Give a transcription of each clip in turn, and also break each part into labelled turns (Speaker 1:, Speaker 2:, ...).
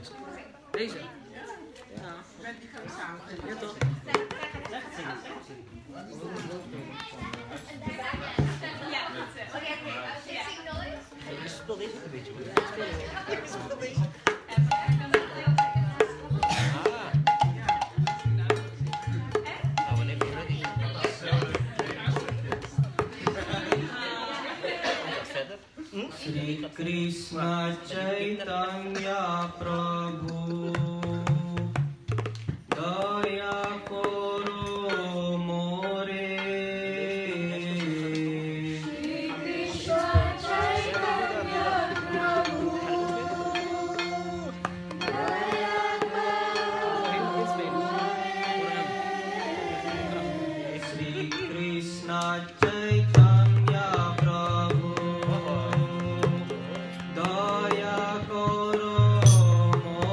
Speaker 1: Deze? Ja.
Speaker 2: Met die gaan we samen.
Speaker 1: Ja toch? Speel deze een beetje. Speel deze. Shri Krishna Chaitanya Prabhu Daya Koro More Shri Krishna Chaitanya Prabhu Daya Koro Shri Krishna Chaitanya Prabhu Daya Koro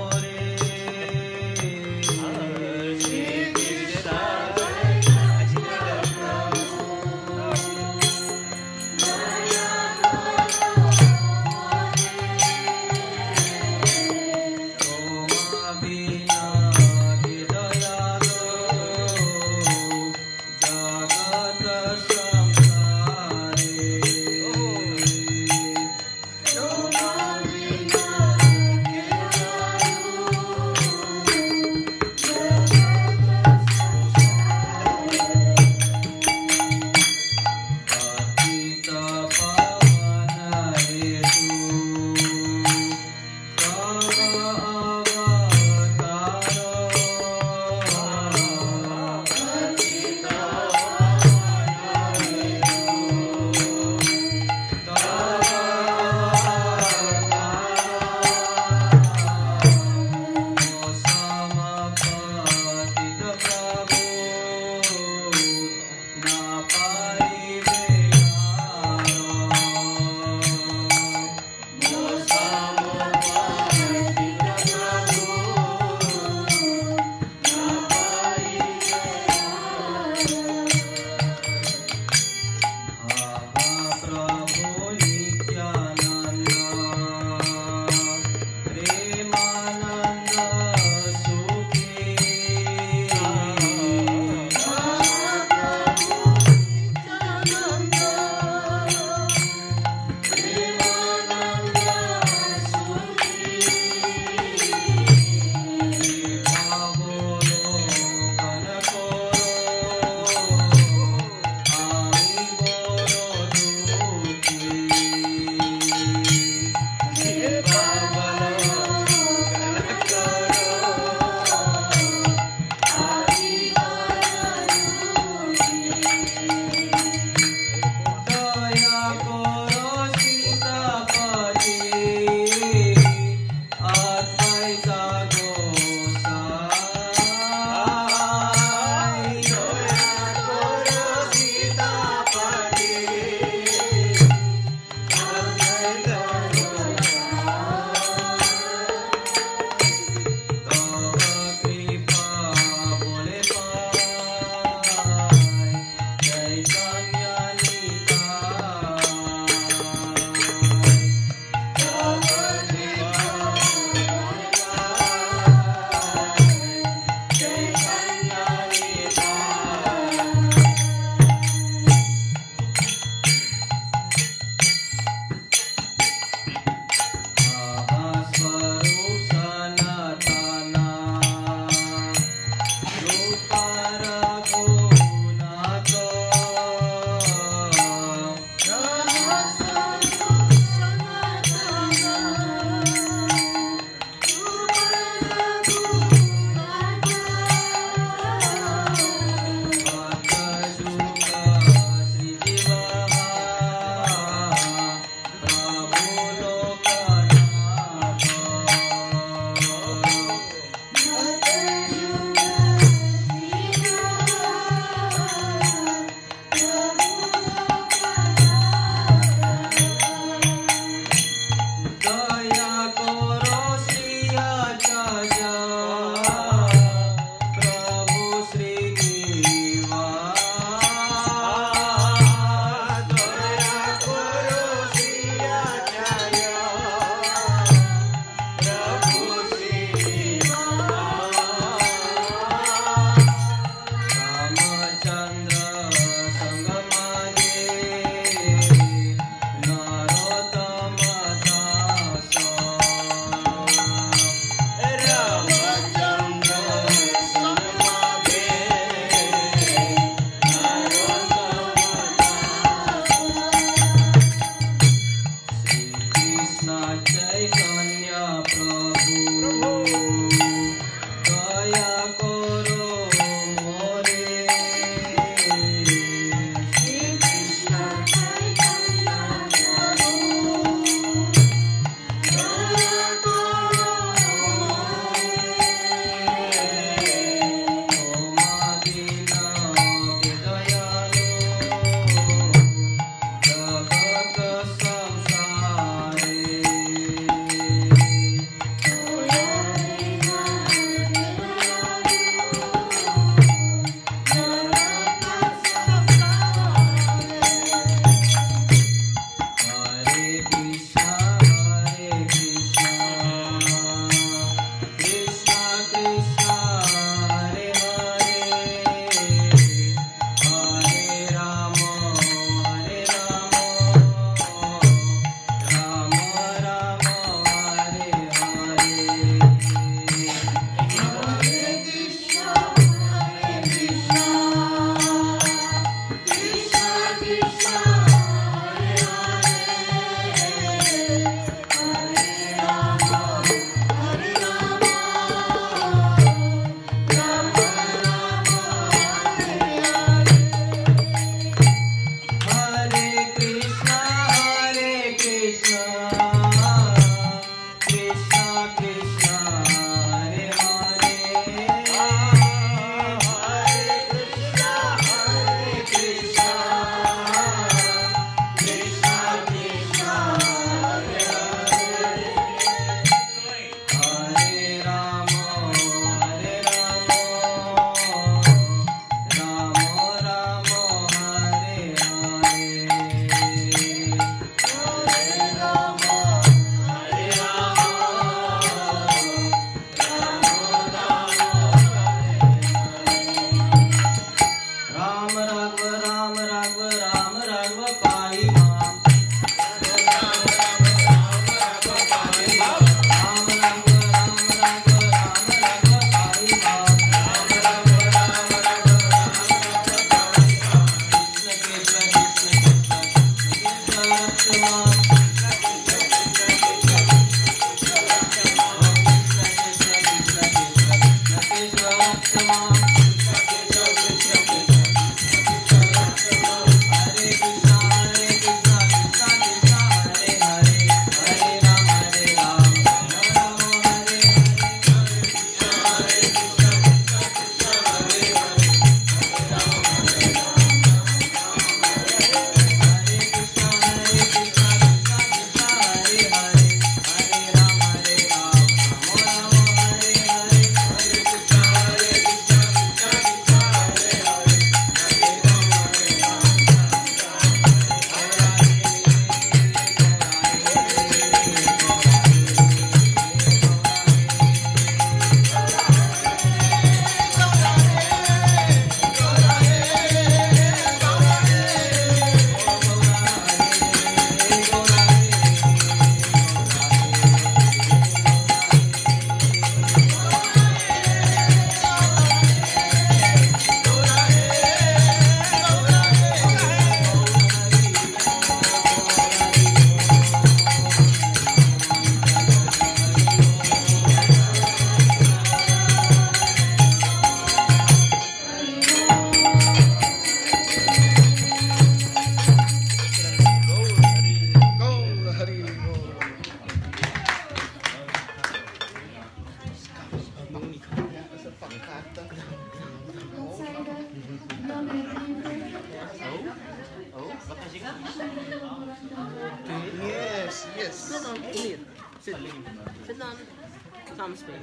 Speaker 2: Yes, yes.
Speaker 3: Sit down, Emil. Sit down. Samma spel.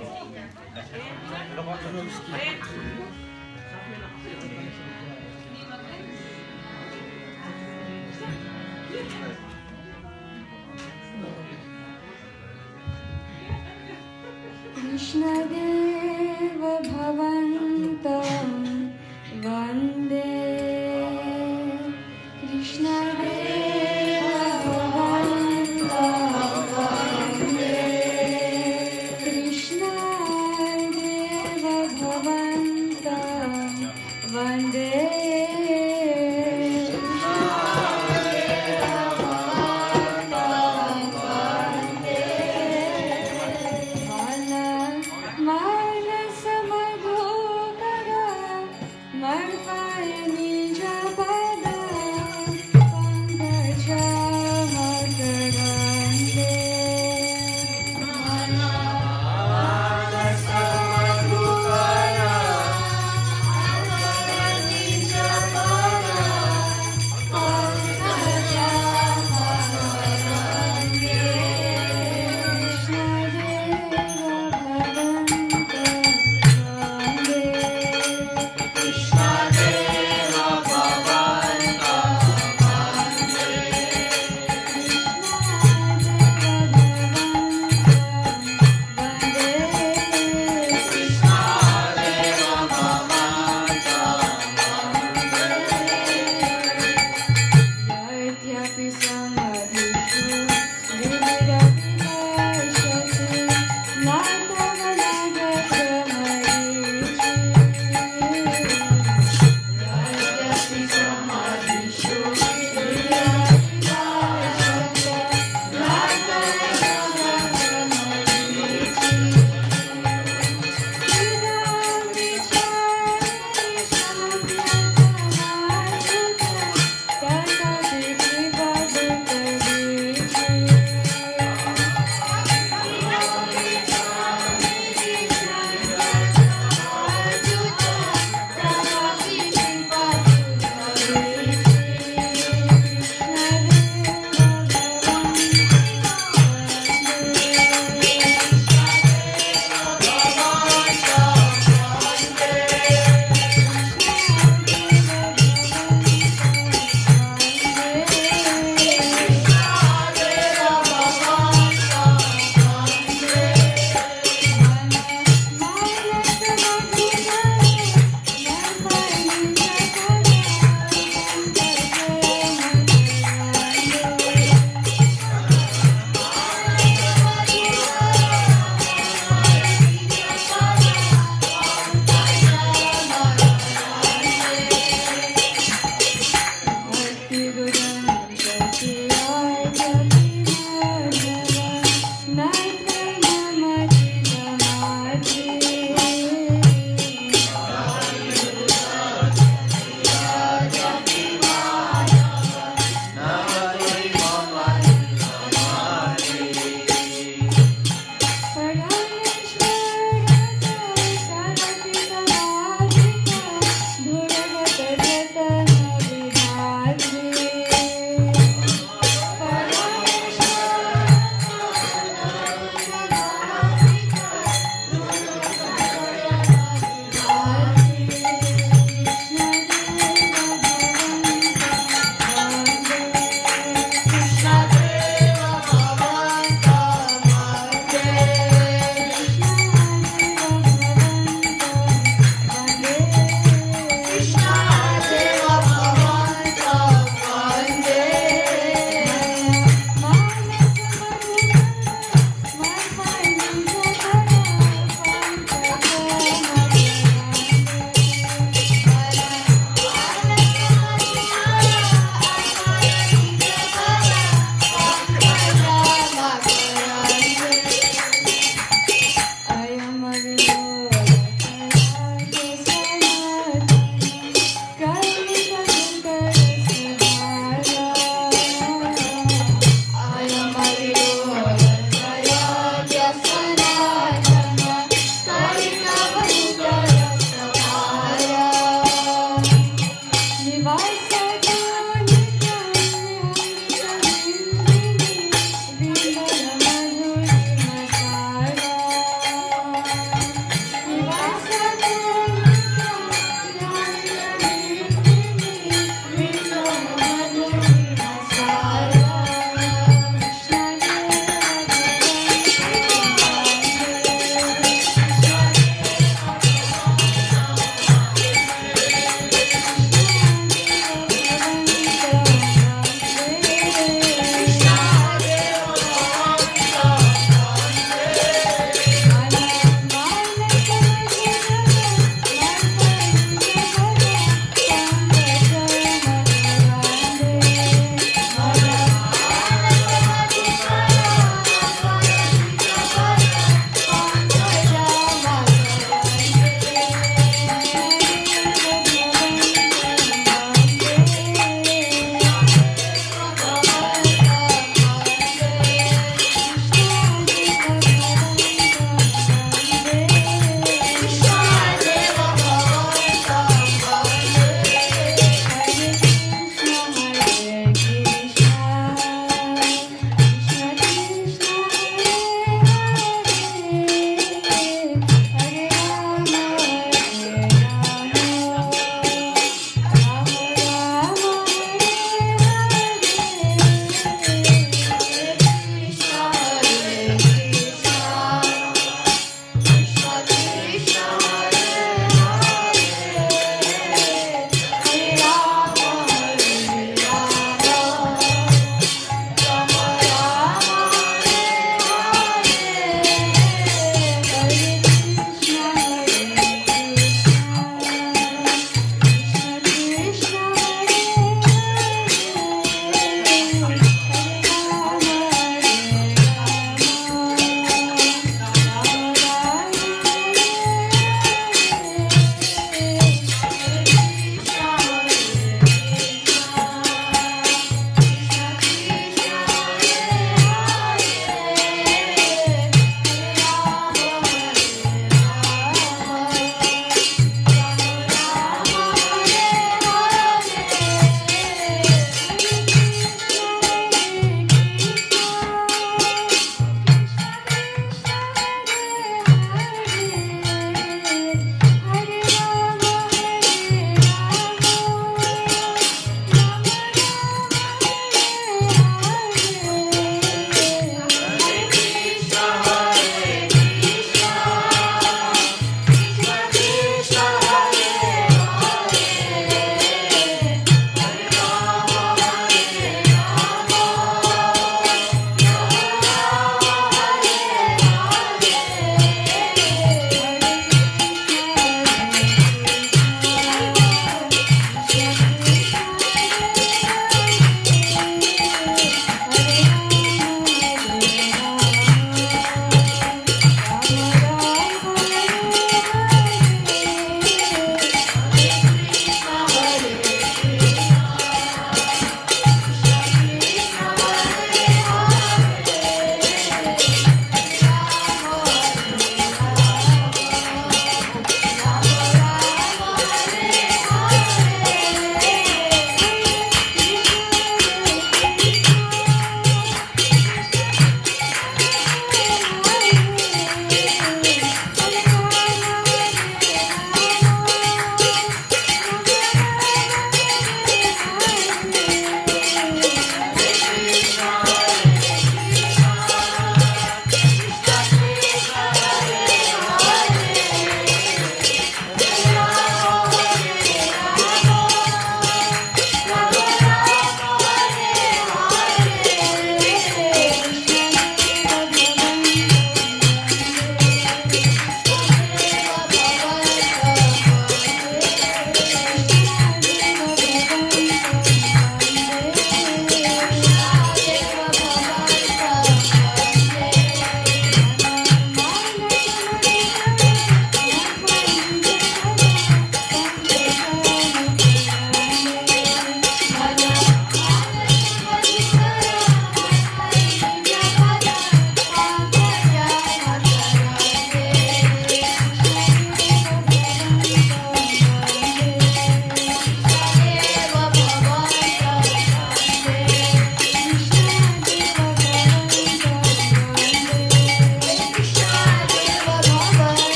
Speaker 4: Krishnadeva भवन्तं वन्दे कृष्णदेव भवन्तं वन्दे कृष्णदेव भवन्तं वन्दे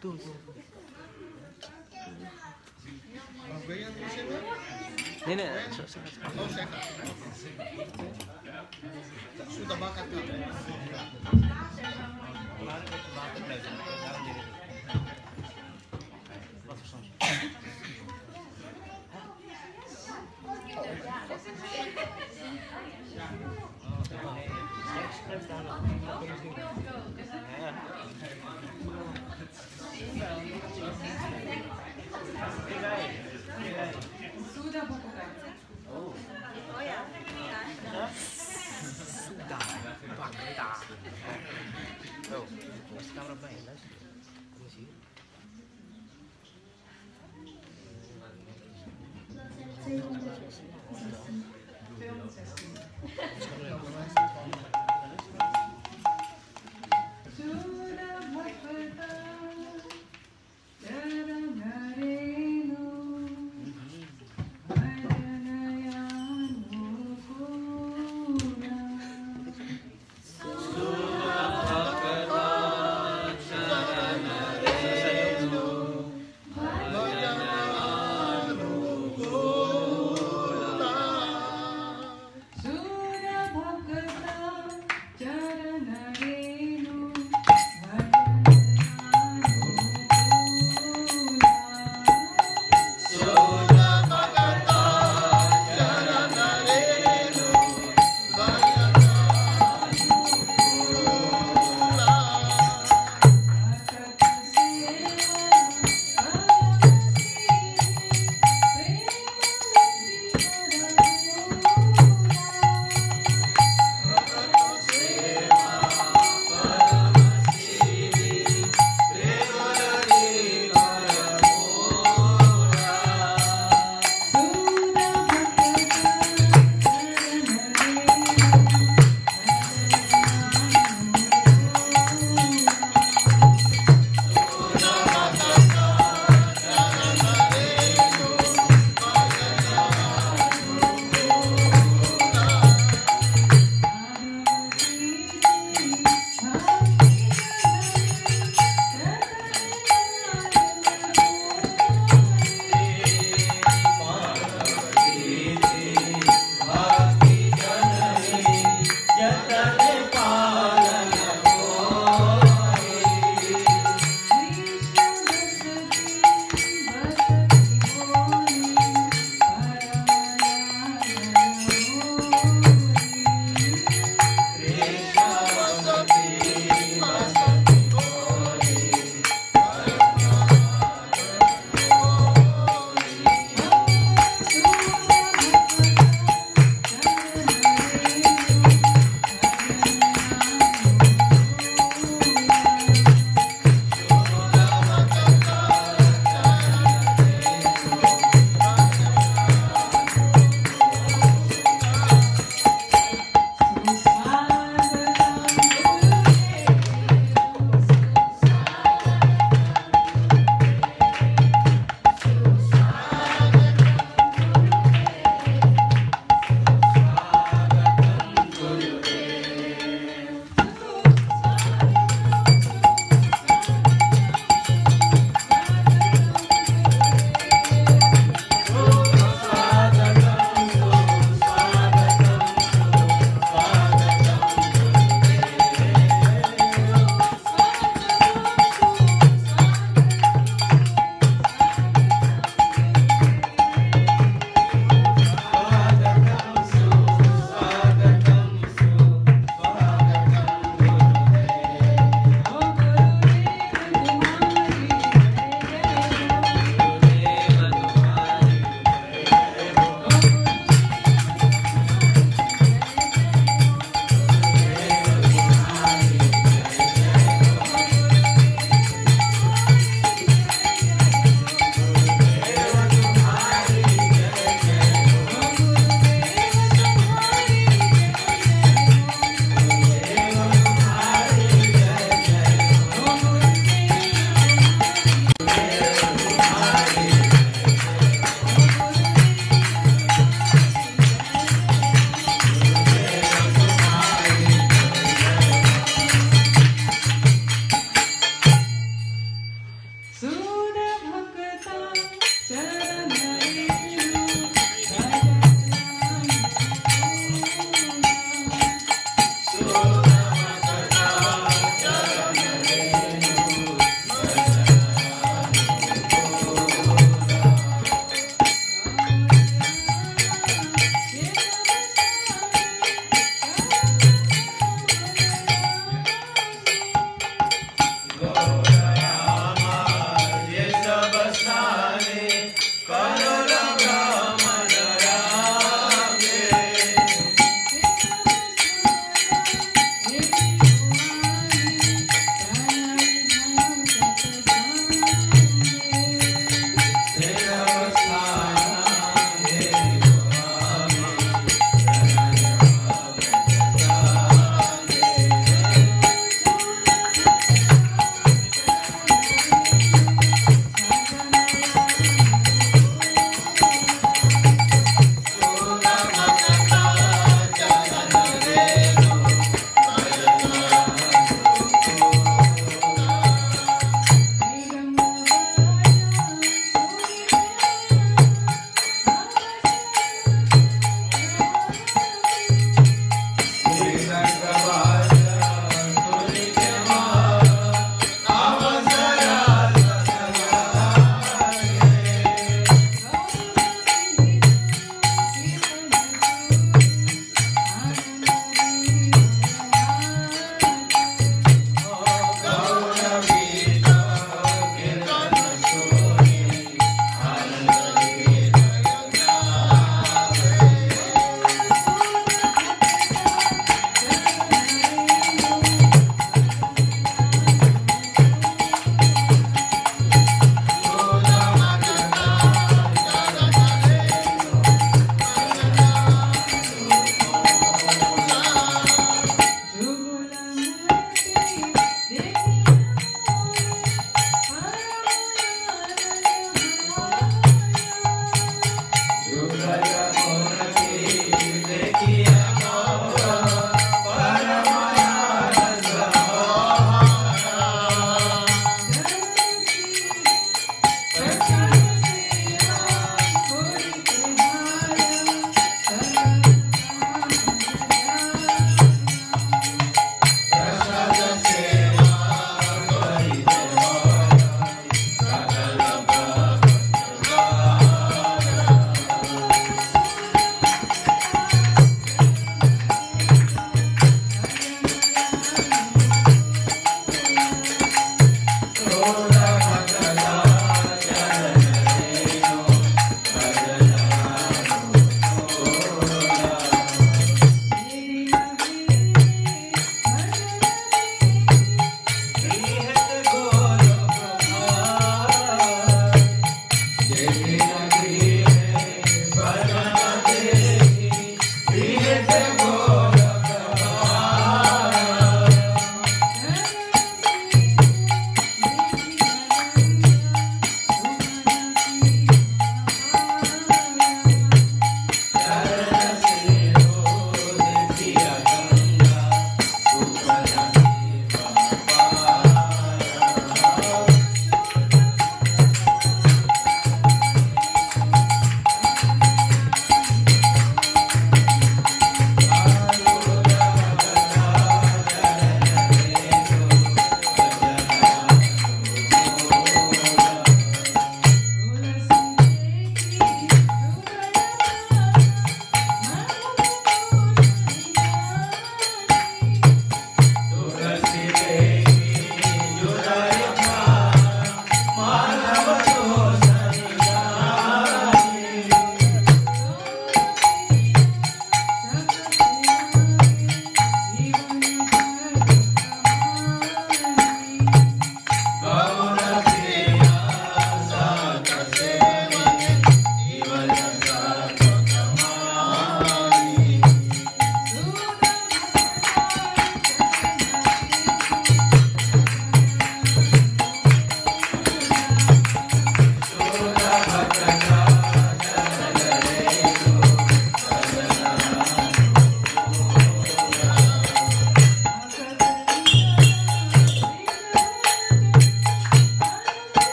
Speaker 2: Goyang di sini.
Speaker 3: Nenek,
Speaker 2: Oh, sehat. Sudah bakat kan?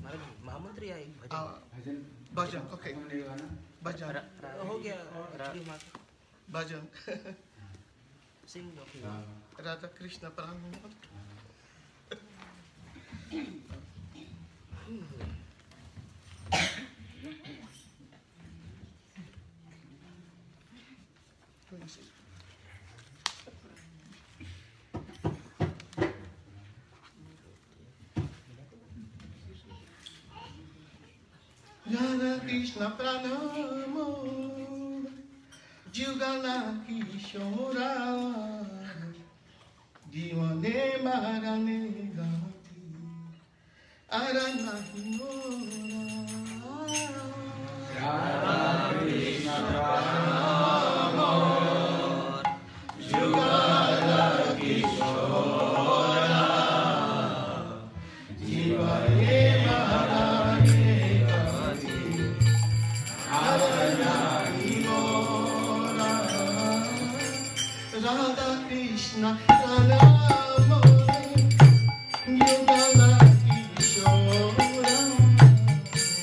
Speaker 3: महामंत्री या एक
Speaker 2: भजन भजन okay भजन
Speaker 3: हो गया
Speaker 2: भजन
Speaker 3: सिंह ओके
Speaker 2: राधा कृष्ण प्राण Radha Krishna Pranamo Jugala Kishora Jivane Marane Gati Arana Hinora Radha Krishna Pranamo Jugala Kishora Jivane Marane Radha Krishna Pranamo Yugala Kishora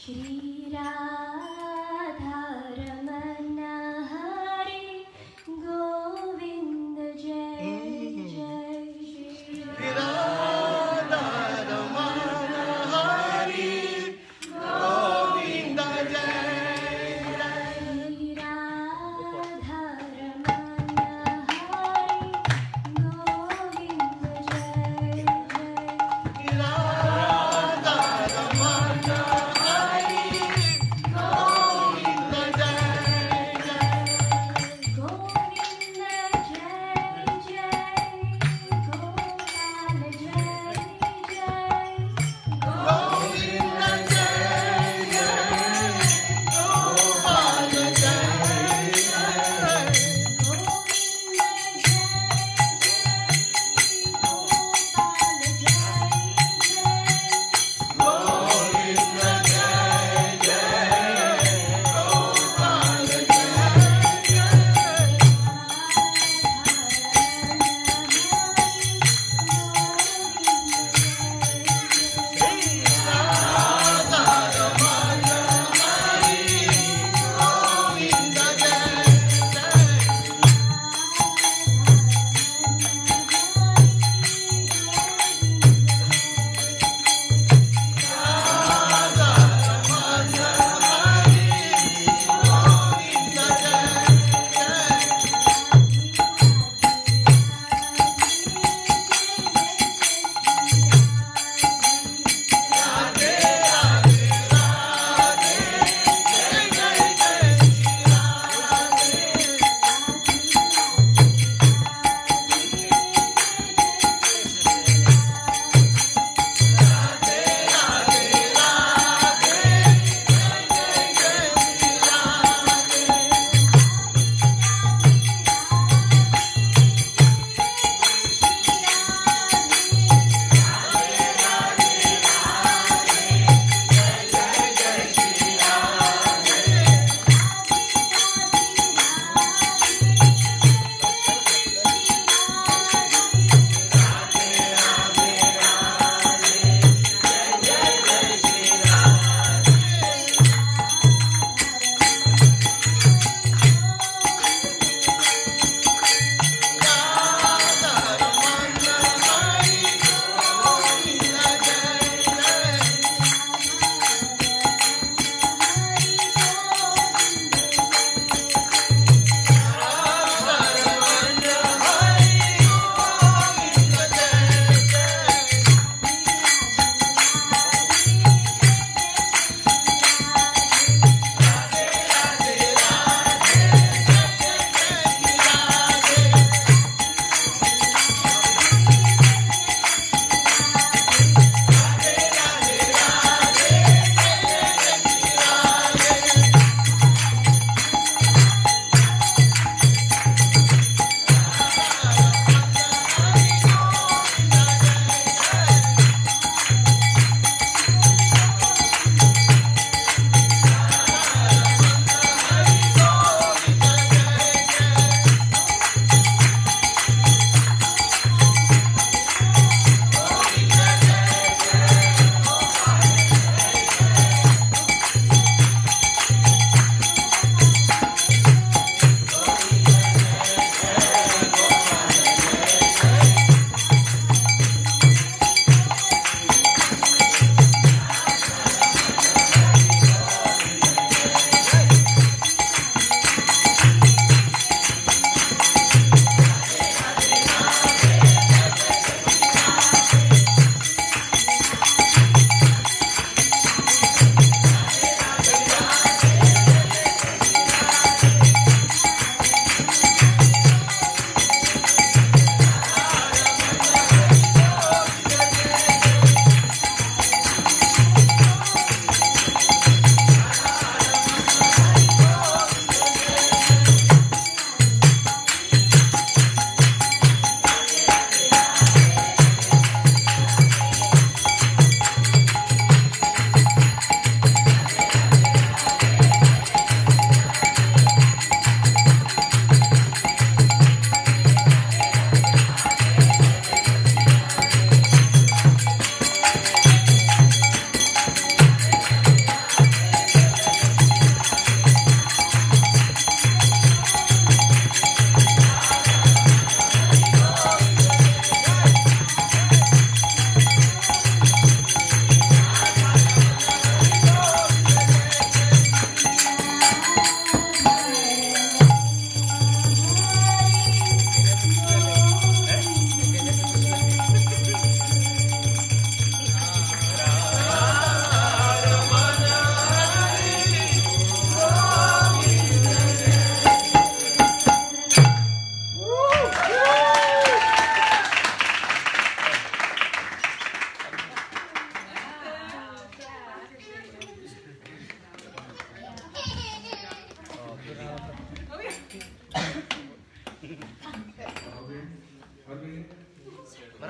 Speaker 5: Shri Radha Ramana Hari Govinda Jai Jai Shri
Speaker 2: Radha Ramana Hari Govinda Jai Jai.
Speaker 5: Shri Radha Ramana Hari Govinda Jai Jai.
Speaker 2: Radha Ramana Hari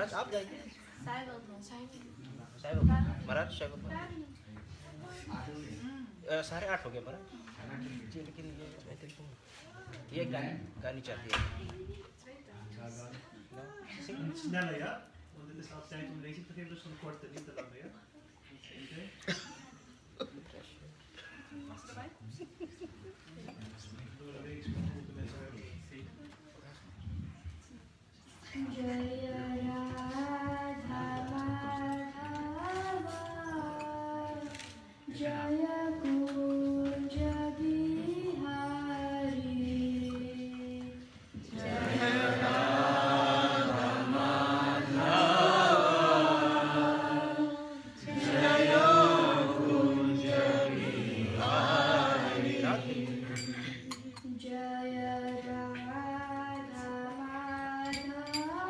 Speaker 3: महाराज आप जाइए महाराज साढ़े 8 हो गए महाराज जी, लेकिन ये गानी चाहती है
Speaker 2: Sneller, ja? Want het is al tijd om lezing te geven, dus een korte, niet te lang meer. Door de week moeten mensen hebben.
Speaker 5: Jaya Radha Madhava Jaya Kunja Bihari Jaya Radha Madhava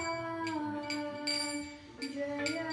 Speaker 5: Jaya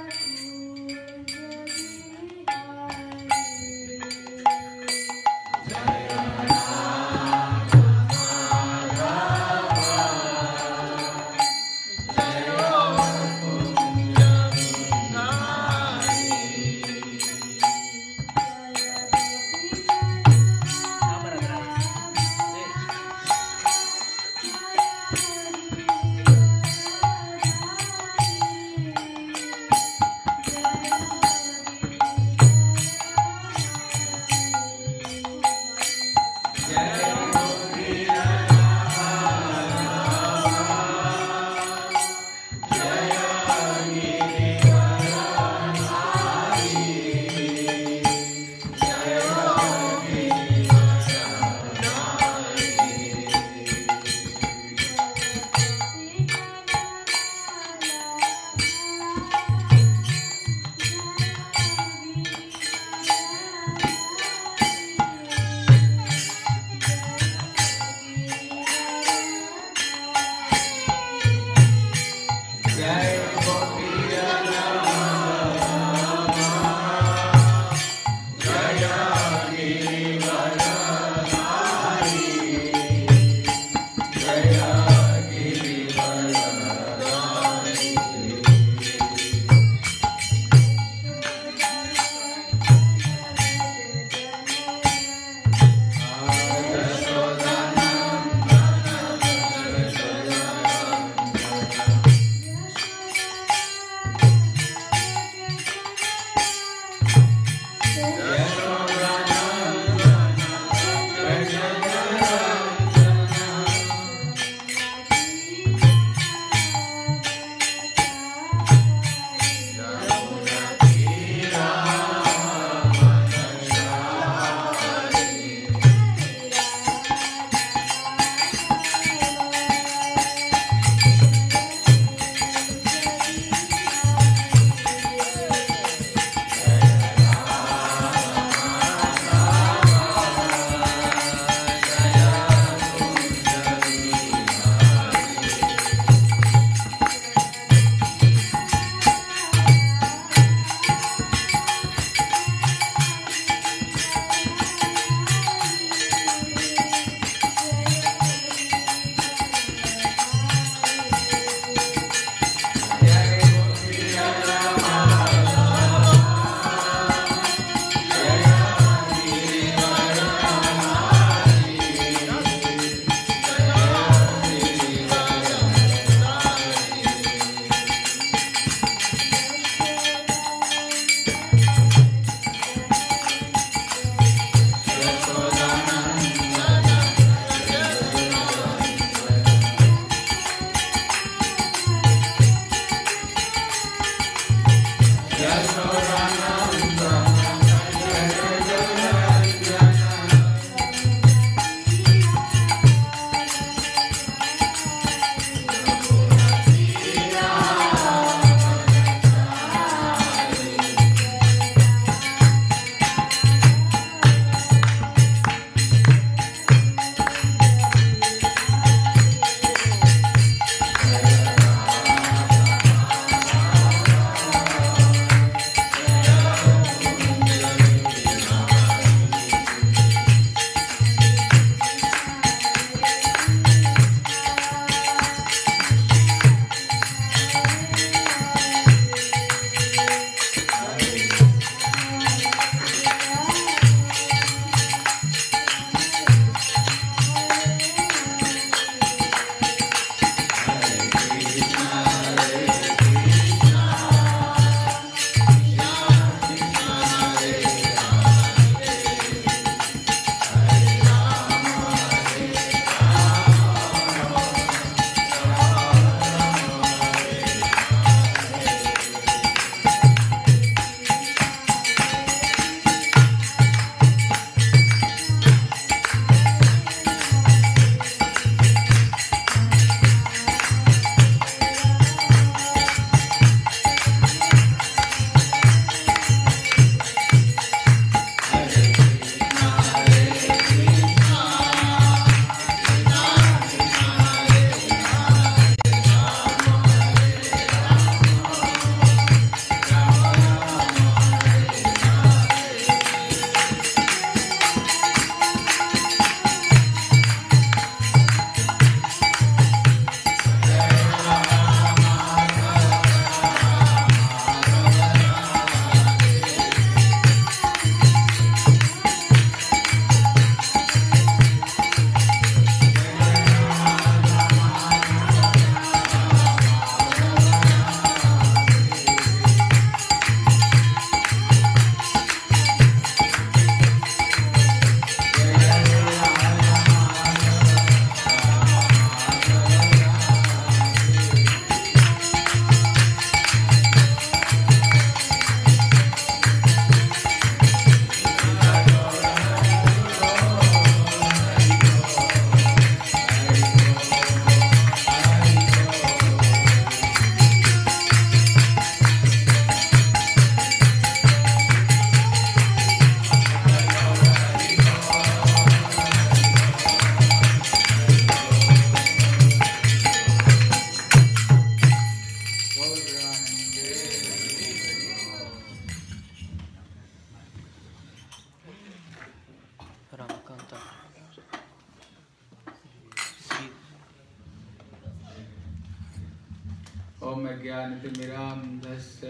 Speaker 6: ओमज्ञानतिमिरान्धस्य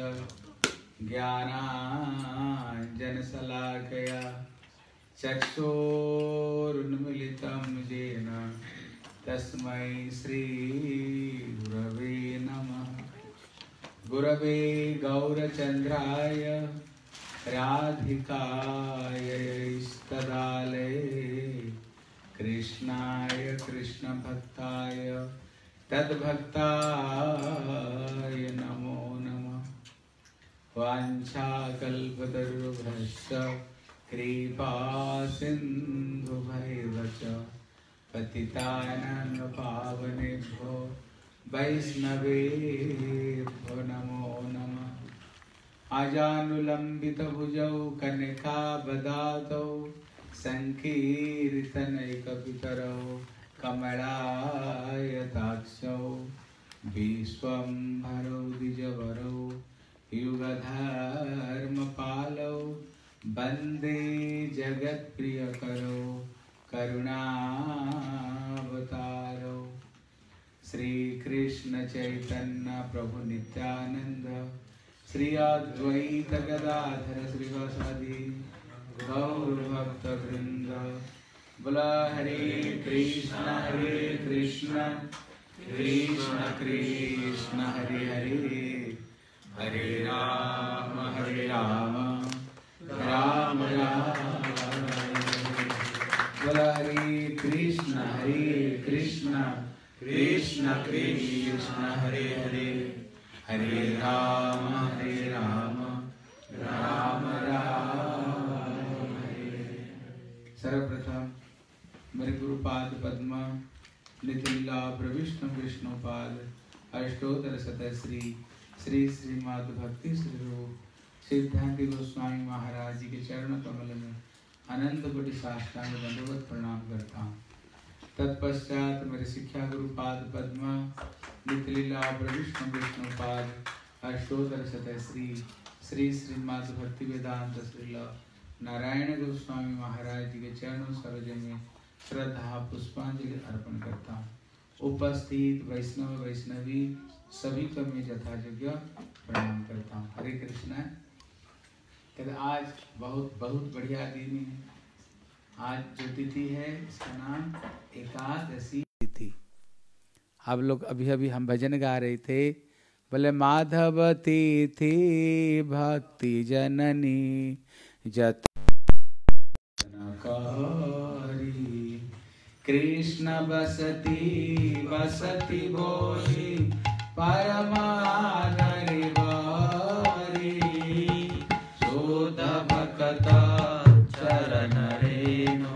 Speaker 6: ज्ञानाञ्जनशलाकया चक्षुरुन्मीलितं येन तस्मै श्रीगुरवे नमः। गुरवे गौरचन्द्राय राधिकाय स्तदालये कृष्णाय कृष्णभक्ताय तद्भक्ताय नमो नमः। वाञ्छाकल्पतरुभ्यश्च कृपा सिन्धुभैव च पतितानां पावनेभ्यो वैष्णवेभ्यो नमो नमः। आजानुलम्बितभुजौ कनकावदातौ सङ्कीर्तनैकपितरौ कमलायताक्षौ विश्वम्भरौ द्विजवरौ युगधर्मपालौ वन्दे जगत्प्रियकरौ करुणावतारौ। श्रीकृष्ण चैतन्य प्रभु नित्यानंद श्री अद्वैत गदाधर श्रीवासादि गौर भक्त वृंद। बोला हरे कृष्ण कृष्ण कृष्ण हरे हरे, हरे राम राम राम। बोला हरे कृष्ण कृष्ण कृष्ण हरे हरे, हरे राम राम राम हरे। सर्वप्रथम मेरे गुरुपाद पद्म नितिला प्रविष्णु विष्णुपाद अष्टोत्तर शतश्री श्री श्रीमद् भक्ति श्री रूप सिद्धांति गोस्वामी महाराज जी के चरण कमल में अनंत कोटि साष्टांग दंडवत प्रणाम करता हूँ। तत्पश्चात मेरे शिक्षा गुरुपाद पद्म नितिला प्रविष्णु विष्णुपाद अष्टोत्तर शतश्री श्री श्रीमद् भक्ति वेदांत श्रील नारायण गोस्वामी महाराज जी के चरणों सरोज में श्रद्धा पुष्पांजलि अर्पण करता हूँ। उपस्थित वैष्णव वैष्णवी सभी को मैं यथायोग्य प्रणाम करता हूँ। हरे कृष्ण। कहते आज बहुत बढ़िया दिन है। आज जो तिथि है इसका नाम एकादशी तिथि। आप लोग अभी हम भजन गा रहे थे, बोले माधव तिथि भक्ति जननी जत कृष्ण बसती बोली परमानरि वारी शोध भक्त चरण रेणु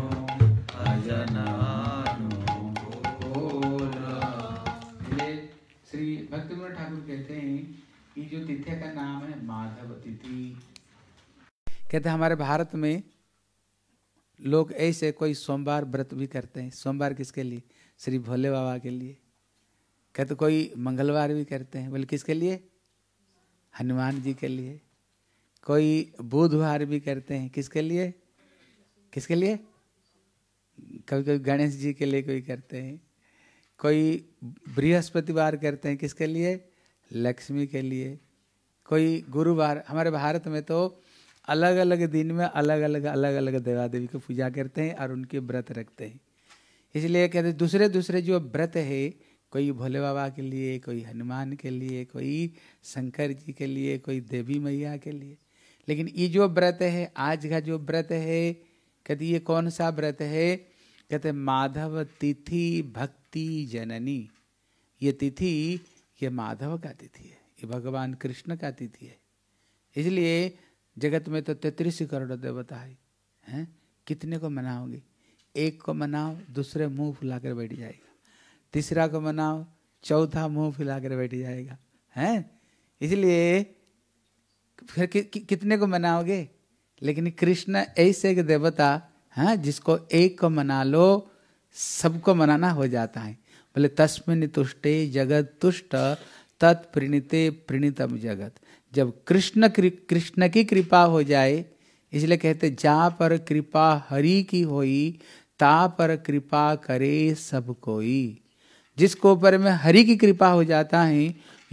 Speaker 6: अजनानु बोला। श्री भक्तिविनोद ठाकुर कहते हैं कि जो तिथि का नाम है माधव तिथि। कहते हैं हमारे भारत में लोग ऐसे कोई सोमवार व्रत भी करते हैं। सोमवार किसके लिए? श्री भोले बाबा के लिए। कहते कोई मंगलवार भी करते हैं, बोले किसके लिए? हनुमान जी के लिए। कोई बुधवार भी करते हैं, किसके लिए? किसके लिए? कभी गणेश जी के लिए कोई करते हैं। कोई बृहस्पतिवार करते हैं, किसके लिए? लक्ष्मी के लिए। कोई गुरुवार। हमारे भारत में तो अलग अलग दिन में अलग अलग देवा देवी की पूजा करते हैं और उनके व्रत रखते हैं। इसलिए कहते हैं दूसरे जो व्रत है, कोई भोले बाबा के लिए, कोई हनुमान के लिए, कोई शंकर जी के लिए, कोई देवी मैया के लिए। लेकिन ये जो व्रत है, आज का जो व्रत है, कहते ये कौन सा व्रत है? कहते माधव तिथि भक्ति जननी। ये तिथि ये माधव का तिथि है, ये भगवान कृष्ण का तिथि है। इसलिए जगत में तो 33 करोड़ देवता हैं। कितने को मनाओगे? एक को मनाओ, दूसरे मुंह फुलाकर बैठ जाएगा। तीसरा को मनाओ, चौथा मुंह फुलाकर बैठ जाएगा। हैं? इसलिए फिर कितने को मनाओगे? लेकिन कृष्ण ऐसे एक देवता हैं जिसको एक को मना लो, सबको मनाना हो जाता है। बोले तस्मिन् तुष्टे जगत तुष्ट तत्प्रणीते प्रणीतम जगत। जब कृष्ण की कृपा हो जाए, इसलिए कहते जहाँ पर कृपा हरि की होई ता पर कृपा करे सब कोई। जिसको ऊपर में हरि की कृपा हो जाता है,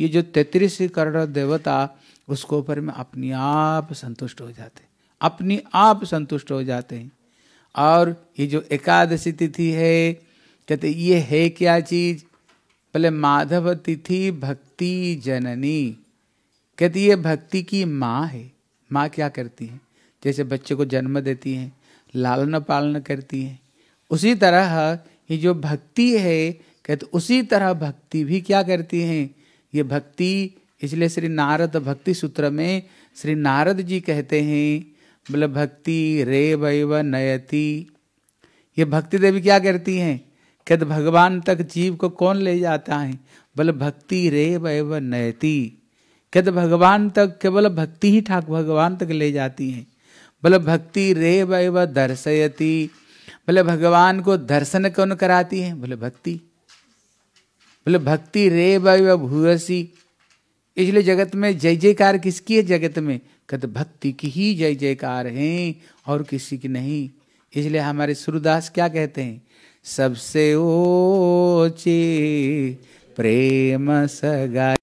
Speaker 6: ये जो 33 करोड़ देवता उसको ऊपर में अपने आप संतुष्ट हो जाते, अपने आप संतुष्ट हो जाते हैं। और ये जो एकादशी तिथि है, कहते ये है क्या चीज? पहले माधव तिथि भक्ति जननी, कहते ये भक्ति की माँ है। माँ क्या करती है? जैसे बच्चे को जन्म देती हैं, लालन पालन करती हैं, उसी तरह ये जो भक्ति है, कहते उसी तरह भक्ति भी क्या करती हैं? ये भक्ति, इसलिए श्री नारद भक्ति सूत्र में श्री नारद जी कहते हैं, बोले भक्ति रे वैव नयति। ये भक्ति देवी क्या करती हैं? कहते भगवान तक जीव को कौन ले जाता है? बोले भक्ति रे वैव नयति। कहते भगवान तक केवल भक्ति ही ठाक भगवान तक ले जाती हैं। बोले भक्ति रे वैव दर्शयति। बोले भगवान को दर्शन कौन कराती है? बोले भक्ति। बोले भक्ति रे वैव भूयसी। इसलिए जगत में जय जयकार किसकी है? जगत में कहते भक्ति की ही जय जयकार है और किसी की नहीं। इसलिए हमारे सूरदास क्या कहते हैं? सबसे ऊंची प्रेम सगाई,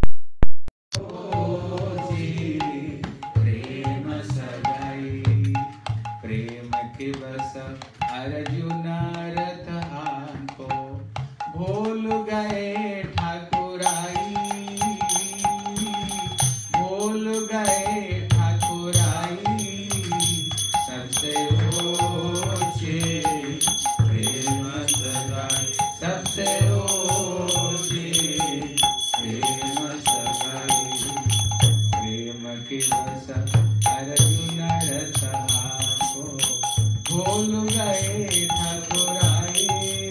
Speaker 6: प्रेम सगाई, प्रेम के बस अर्जुन रथ हमको भूल गए ठाकुराई, भूल गए ठाकुराई। सबसे ऊंची प्रेम सगाई, सबसे ऊंची प्रेम सगाई, प्रेम के बस अर्जुन रथ हमको भूल गए ठाकुराई।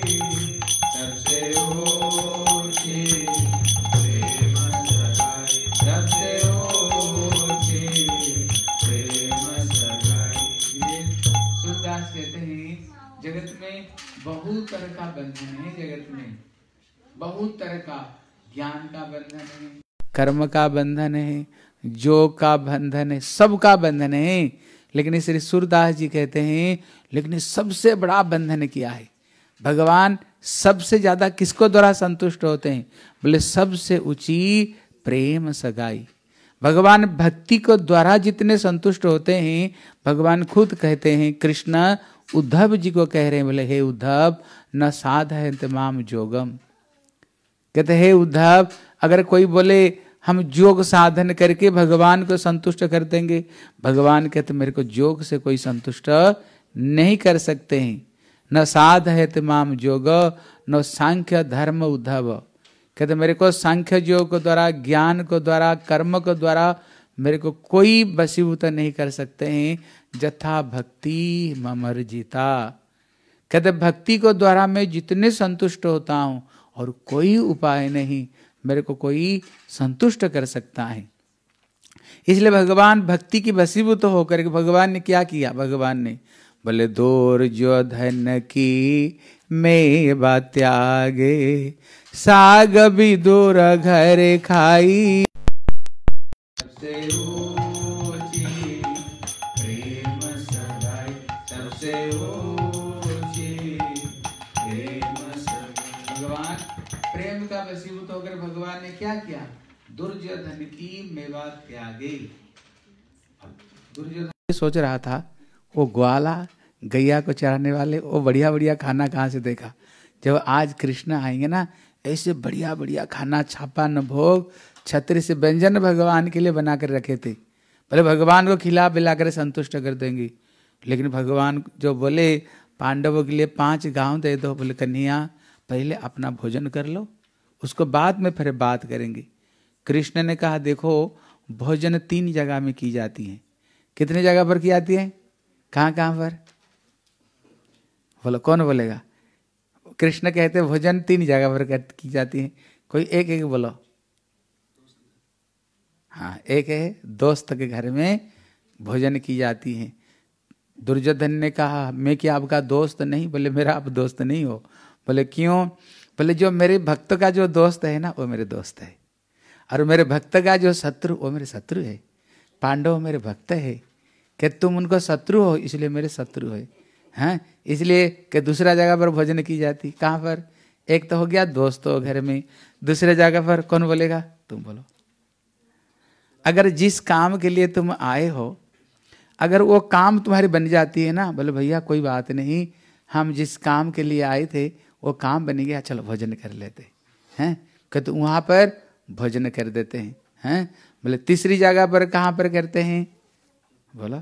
Speaker 6: सबसे ऊंची प्रेम सगाई, सबसे ऊंची प्रेम सगाई। ये सूरदास कहते हैं जगत में बहुत तरह का बंधन है, जगत में बहुत तरह का, ज्ञान का बंधन है, कर्म का बंधन है, योग का बंधन है, सबका बंधन है। लेकिन श्री सूरदास जी कहते हैं लेकिन सबसे बड़ा बंधन क्या है? भगवान सबसे ज्यादा किसको द्वारा संतुष्ट होते हैं? बोले सबसे ऊंची प्रेम सगाई। भगवान भक्ति को द्वारा जितने संतुष्ट होते हैं, भगवान खुद कहते हैं, कृष्ण उद्धव जी को कह रहे हैं, बोले हे उद्धव न साधयन्ति माम जोगम। कहते हे उद्धव, अगर कोई बोले हम योग साधन करके भगवान को संतुष्ट कर देंगे, भगवान कहते मेरे को योग से कोई संतुष्ट नहीं कर सकते हैं। न साधयति माम योग न सांख्य धर्म उद्धव। कहते मेरे को सांख्य योग को द्वारा, ज्ञान को द्वारा, कर्म को द्वारा मेरे को कोई वशीभूत नहीं कर सकते हैं। जथा भक्ति ममर्जिता। कहते भक्ति को द्वारा मैं जितने संतुष्ट होता हूँ और कोई उपाय नहीं मेरे को कोई संतुष्ट कर सकता है। इसलिए भगवान भक्ति की वशीभूत होकर के भगवान ने क्या किया? भगवान ने बोले दूर जो धन की मेवा त्यागे, साग भी दूर घर खाई। सबसे ऊंची प्रेम सगाई, सबसे ऊंची प्रेम सगाई। भगवान प्रेम का वशीभूत होकर भगवान ने क्या किया? दुर्योधन की मेवा त्यागे। दुर्योधन सोच रहा था वो ग्वाला गैया को चराने वाले वो बढ़िया बढ़िया खाना कहाँ से देखा? जब आज कृष्ण आएंगे ना, ऐसे बढ़िया बढ़िया खाना, छापा न भोग, छत्र से व्यंजन भगवान के लिए बना कर रखे थे। भले भगवान को खिला पिला कर संतुष्ट कर देंगे, लेकिन भगवान जो बोले पांडवों के लिए 5 गांव दे दो, बोले कन्हैया पहले अपना भोजन कर लो, उसको बाद में फिर बात करेंगे। कृष्ण ने कहा देखो भोजन 3 जगह में की जाती है। कितने जगह पर की जाती है? कहाँ कहाँ पर? बोलो कौन बोलेगा? कृष्ण कहते हैं भोजन 3 जगह पर की जाती है। कोई एक एक बोलो। हाँ, एक है दोस्त के घर में भोजन की जाती है। दुर्योधन ने कहा मैं क्या आपका दोस्त नहीं? बोले मेरा आप दोस्त नहीं हो। बोले क्यों? बोले जो मेरे भक्त का जो दोस्त है ना वो मेरे दोस्त है, और मेरे भक्त का जो शत्रु वो मेरे शत्रु है। पांडव मेरे भक्त है, कि तुम उनको शत्रु हो इसलिए मेरे शत्रु है। हाँ, इसलिए कि दूसरा जगह पर भोजन की जाती। कहाँ पर? एक तो हो गया दोस्तों घर में, दूसरे जगह पर कौन बोलेगा? तुम बोलो। अगर जिस काम के लिए तुम आए हो, अगर वो काम तुम्हारी बन जाती है ना, बोले भैया कोई बात नहीं, हम जिस काम के लिए आए थे वो काम बन गया, चलो भोजन कर लेते हैं। कहते वहाँ पर भोजन कर देते हैं। बोले तीसरी जगह पर कहाँ पर करते हैं? बोलो।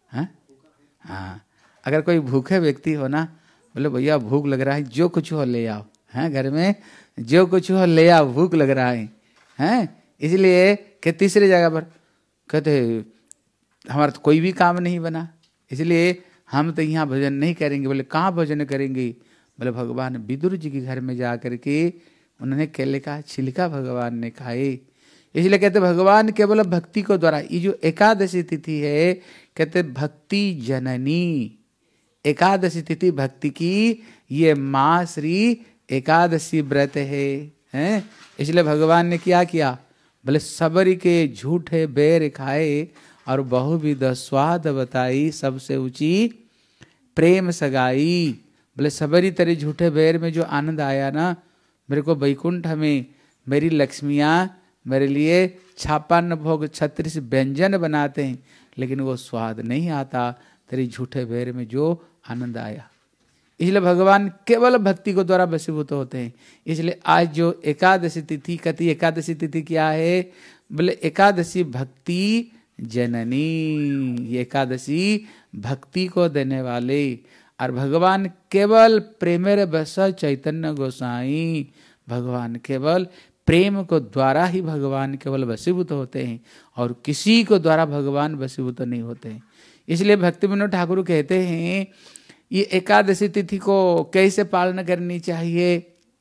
Speaker 6: हाँ, अगर कोई भूखे व्यक्ति हो ना, बोले भैया भूख लग रहा है, जो कुछ हो ले आओ। घर में जो कुछ हो ले आओ, भूख लग रहा है। इसलिए कि तीसरी जगह पर कहते हमारा तो कोई भी काम नहीं बना, इसलिए हम तो यहाँ भोजन नहीं करेंगे। बोले कहाँ भोजन करेंगे? बोले भगवान विदुर जी के घर में जा करके उन्होंने केले का छिलका भगवान ने खाए। इसलिए कहते भगवान केवल भक्ति को द्वारा, ये जो एकादशी तिथि है कहते भक्ति जननी एकादशी तिथि, भक्ति की ये माँ श्री एकादशी व्रत है। इसलिए भगवान ने क्या किया? बोले सबरी के झूठे बेर खाए और बहुविध स्वाद बताई, सबसे ऊंची प्रेम सगाई। बोले सबरी तेरे झूठे बेर में जो आनंद आया ना, मेरे को वैकुंठ में मेरी लक्ष्मियाँ मेरे लिए 56 भोग 36 व्यंजन बनाते हैं, लेकिन वो स्वाद नहीं आता तेरी झूठे बेर में जो आनंद आया। इसलिए भगवान केवल भक्ति को द्वारा वशीभूत होते हैं। इसलिए आज जो एकादशी तिथि कहती, एकादशी तिथि क्या है? बोले एकादशी भक्ति जननी, ये एकादशी भक्ति को देने वाले। और भगवान केवल प्रेमेर बस चैतन्य गोसाई, भगवान केवल प्रेम को द्वारा ही भगवान केवल वशीभूत होते हैं और किसी को द्वारा भगवान वशीभूत नहीं होते हैं। इसलिए भक्ति विनोद ठाकुर कहते हैं ये एकादशी तिथि को कैसे पालना करनी चाहिए?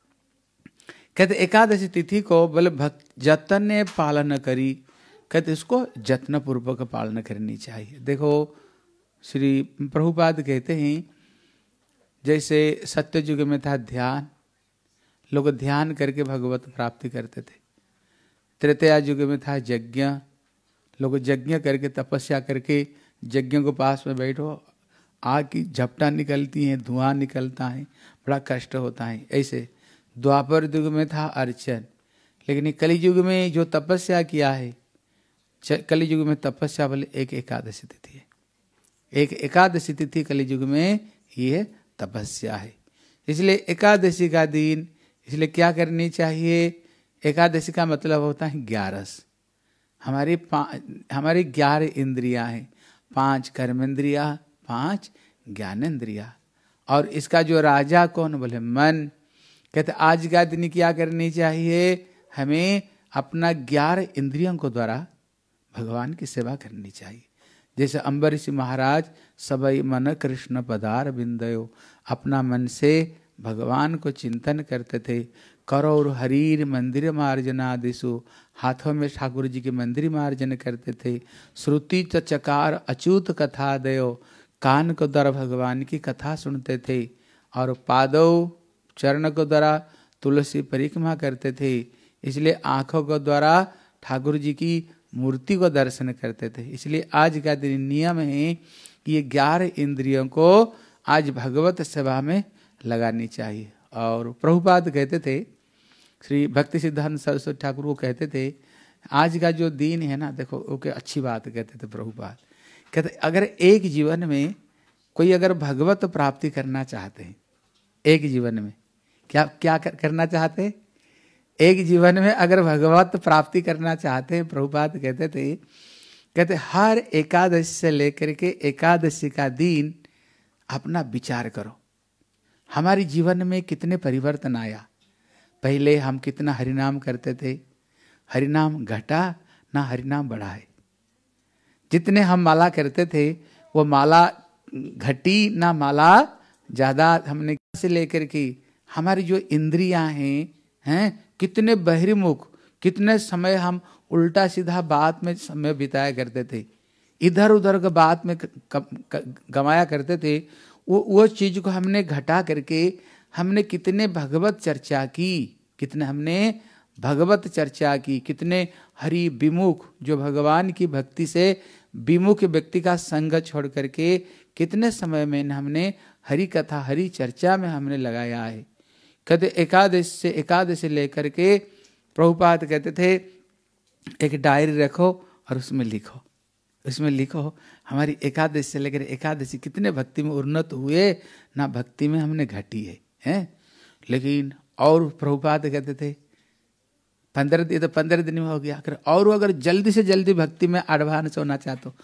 Speaker 6: कहते एकादशी तिथि को बोले भक्त जतन पालन करी, कहते इसको जत्न पूर्वक पालना करनी चाहिए। देखो श्री प्रभुपाद कहते हैं जैसे सत्य युग में था ध्यान, लोग ध्यान करके भगवत प्राप्ति करते थे। त्रेतया युग में था यज्ञ, लोग यज्ञ करके तपस्या करके यज्ञों के पास में बैठो, आग की झपटा निकलती हैं, धुआं निकलता है, बड़ा कष्ट होता है। ऐसे द्वापर युग में था अर्चन, लेकिन कलि युग में जो तपस्या किया है, कलि युग में तपस्या बोले एक एकादशी तिथि है। एक एकादशी तिथि कलि युग में ये तपस्या है। इसलिए एकादशी का दिन, इसलिए क्या करनी चाहिए? एकादशी का मतलब होता है 11। हमारी 11 इंद्रियां हैं, 5 कर्मेंद्रिया, 5 ज्ञानेंद्रिया। और इसका जो राजा कौन? बोले मन। कहते आज का दिन क्या करनी चाहिए? हमें अपना 11 इंद्रियों को द्वारा भगवान की सेवा करनी चाहिए। जैसे अम्बरीश महाराज सबई मन कृष्ण पदार बिंदयो, अपना मन से भगवान को चिंतन करते थे। करौर हरीर मंदिर मार्जनादिशु, हाथों में ठाकुर जी के मंदिर मार्जन करते थे। श्रुति च चकार अच्युत कथा दयो, कान को द्वारा भगवान की कथा सुनते थे। और पादव चरण को द्वारा तुलसी परिक्रमा करते थे। इसलिए आँखों को द्वारा ठाकुर जी की मूर्ति को दर्शन करते थे। इसलिए आज का दिन नियम है कि ये 11 इंद्रियों को आज भगवत सेवा में लगानी चाहिए। और प्रभुपाद कहते थे, श्री भक्ति सिद्धांत सरस्वती ठाकुर को कहते थे, आज का जो दिन है ना, देखो ओके अच्छी बात कहते थे प्रभुपाद। कहते अगर एक जीवन में कोई अगर भगवत प्राप्ति करना चाहते हैं, एक जीवन में क्या करना चाहते हैं? एक जीवन में अगर भगवत प्राप्ति करना चाहते हैं, प्रभुपाद कहते थे, कहते हर एकादशी से लेकर के एकादशी का दिन अपना विचार करो, हमारे जीवन में कितने परिवर्तन आया। पहले हम कितना हरिनाम करते थे, हरिनाम घटा ना हरिनाम बढ़ा है। जितने हम माला करते थे वो माला घटी ना माला ज़्यादा हमने से लेकर के हमारी जो इंद्रियां हैं कितने बहिर्मुख, कितने समय हम उल्टा सीधा बात में समय बिताया करते थे, इधर उधर के बात में गमाया करते थे। वो चीज को हमने घटा करके हमने कितने भगवत चर्चा की, कितने हमने भगवत चर्चा की, कितने हरि विमुख, जो भगवान की भक्ति से विमुख व्यक्ति का संग छोड़ करके कितने समय में हमने हरि कथा हरि चर्चा में हमने लगाया है। कहते एकादश से लेकर के प्रभुपाद कहते थे एक डायरी रखो और उसमें लिखो हमारी एकादशी से लेकर एकादशी कितने भक्ति में उन्नत हुए, ना भक्ति में हमने घटी है। लेकिन और प्रभुपाद कहते थे 15 दिन, तो 15 दिन में हो गया। अगर जल्दी से जल्दी भक्ति में एडवांस होना चाहते हो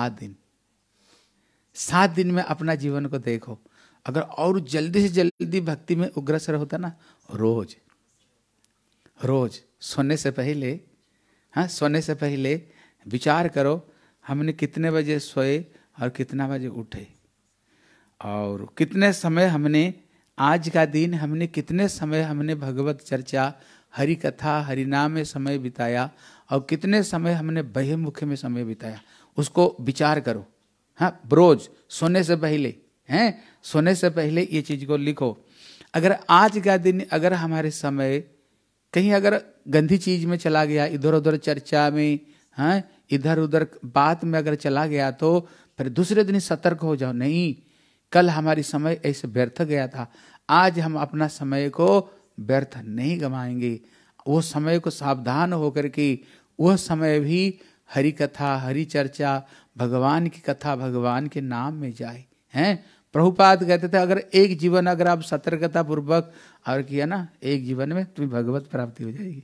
Speaker 6: 7 दिन में अपना जीवन को देखो। अगर और जल्दी से जल्दी भक्ति में उग्रसर होता ना, रोज सोने से पहले विचार करो हमने कितने बजे सोए और कितना बजे उठे, और कितने समय हमने आज का दिन हमने कितने समय हमने भगवत चर्चा, हरि कथा, हरि नाम में समय बिताया, और कितने समय हमने बहिर्मुख में समय बिताया, उसको विचार करो। हाँ, रोज सोने से पहले ये चीज को लिखो। अगर आज का दिन अगर हमारे समय कहीं अगर गंदी चीज में चला गया, इधर उधर चर्चा में, हाँ, इधर उधर बात में अगर चला गया, तो फिर दूसरे दिन सतर्क हो जाओ, नहीं कल हमारी समय ऐसे व्यर्थ गया था, आज हम अपना समय को व्यर्थ नहीं गवाएंगे। वो समय को सावधान होकर के वह समय भी हरि कथा, हरि चर्चा, भगवान की कथा, भगवान के नाम में जाए। हैं, प्रभुपाद कहते थे अगर एक जीवन अगर आप सतर्कता पूर्वक और किया ना, एक जीवन में तुम्हें भगवत प्राप्ति हो जाएगी।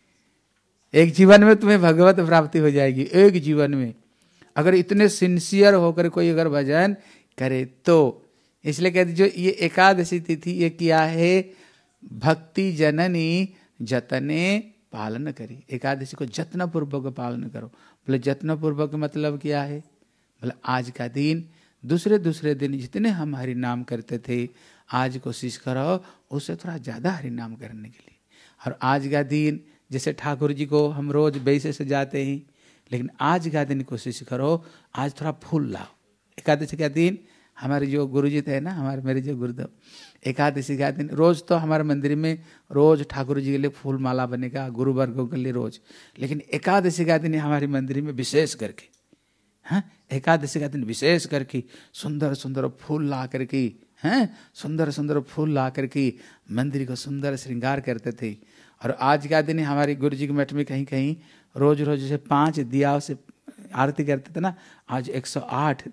Speaker 6: एक जीवन में तुम्हें भगवत प्राप्ति हो जाएगी, एक जीवन में अगर इतने सिंसियर होकर कोई अगर भजन करे तो। इसलिए कहते जो ये एकादशी तिथि ये क्या है, भक्ति जननी जतने पालन करी। एकादशी को जत्न पूर्वक पालन करो। बोले जत्न पूर्वक मतलब क्या है, बोले आज का दिन, दूसरे दिन जितने हम हरि नाम करते थे, आज कोशिश करो उससे थोड़ा ज्यादा हरि नाम करने के लिए। और आज का दिन जैसे ठाकुर जी को हम रोज वैसे सजाते हैं, लेकिन आज का दिन कोशिश करो आज थोड़ा फूल लाओ। एकादशी का दिन हमारे जो गुरुजी थे ना, मेरे जो गुरुदेव, एकादशी का दिन रोज तो हमारे मंदिर में रोज ठाकुर जी के लिए फूल माला बनेगा, गुरुवर्गों के लिए रोज, लेकिन एकादशी का दिन हमारे मंदिर में विशेष करके, हाँ, एकादशी का दिन विशेष करके सुंदर सुंदर फूल ला करके, हैं, सुंदर सुंदर फूल ला करके मंदिर को सुंदर श्रृंगार करते थे। और आज का दिन हमारे गुरु जी के मठ में कहीं कहीं रोज जैसे 5 दिया से आरती करते थे ना, आज 108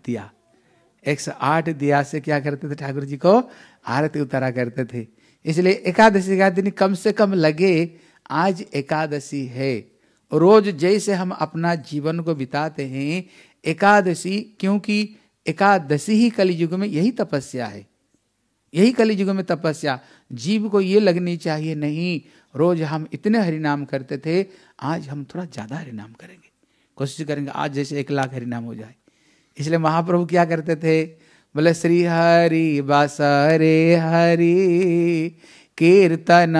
Speaker 6: दिया से क्या करते थे, ठाकुर जी को आरती उतारा करते थे। इसलिए एकादशी का दिन कम से कम लगे आज एकादशी है। रोज जैसे हम अपना जीवन को बिताते हैं एकादशी, क्योंकि एकादशी ही कलियुग में यही तपस्या है, यही कलियुग में तपस्या। जीव को ये लगनी चाहिए नहीं रोज हम इतने हरिनाम करते थे, आज हम थोड़ा ज्यादा हरिनाम करेंगे, कोशिश करेंगे आज जैसे 1 लाख हरिनाम हो जाए। इसलिए महाप्रभु क्या करते थे, बोले श्री हरि बसरे हरि कीर्तन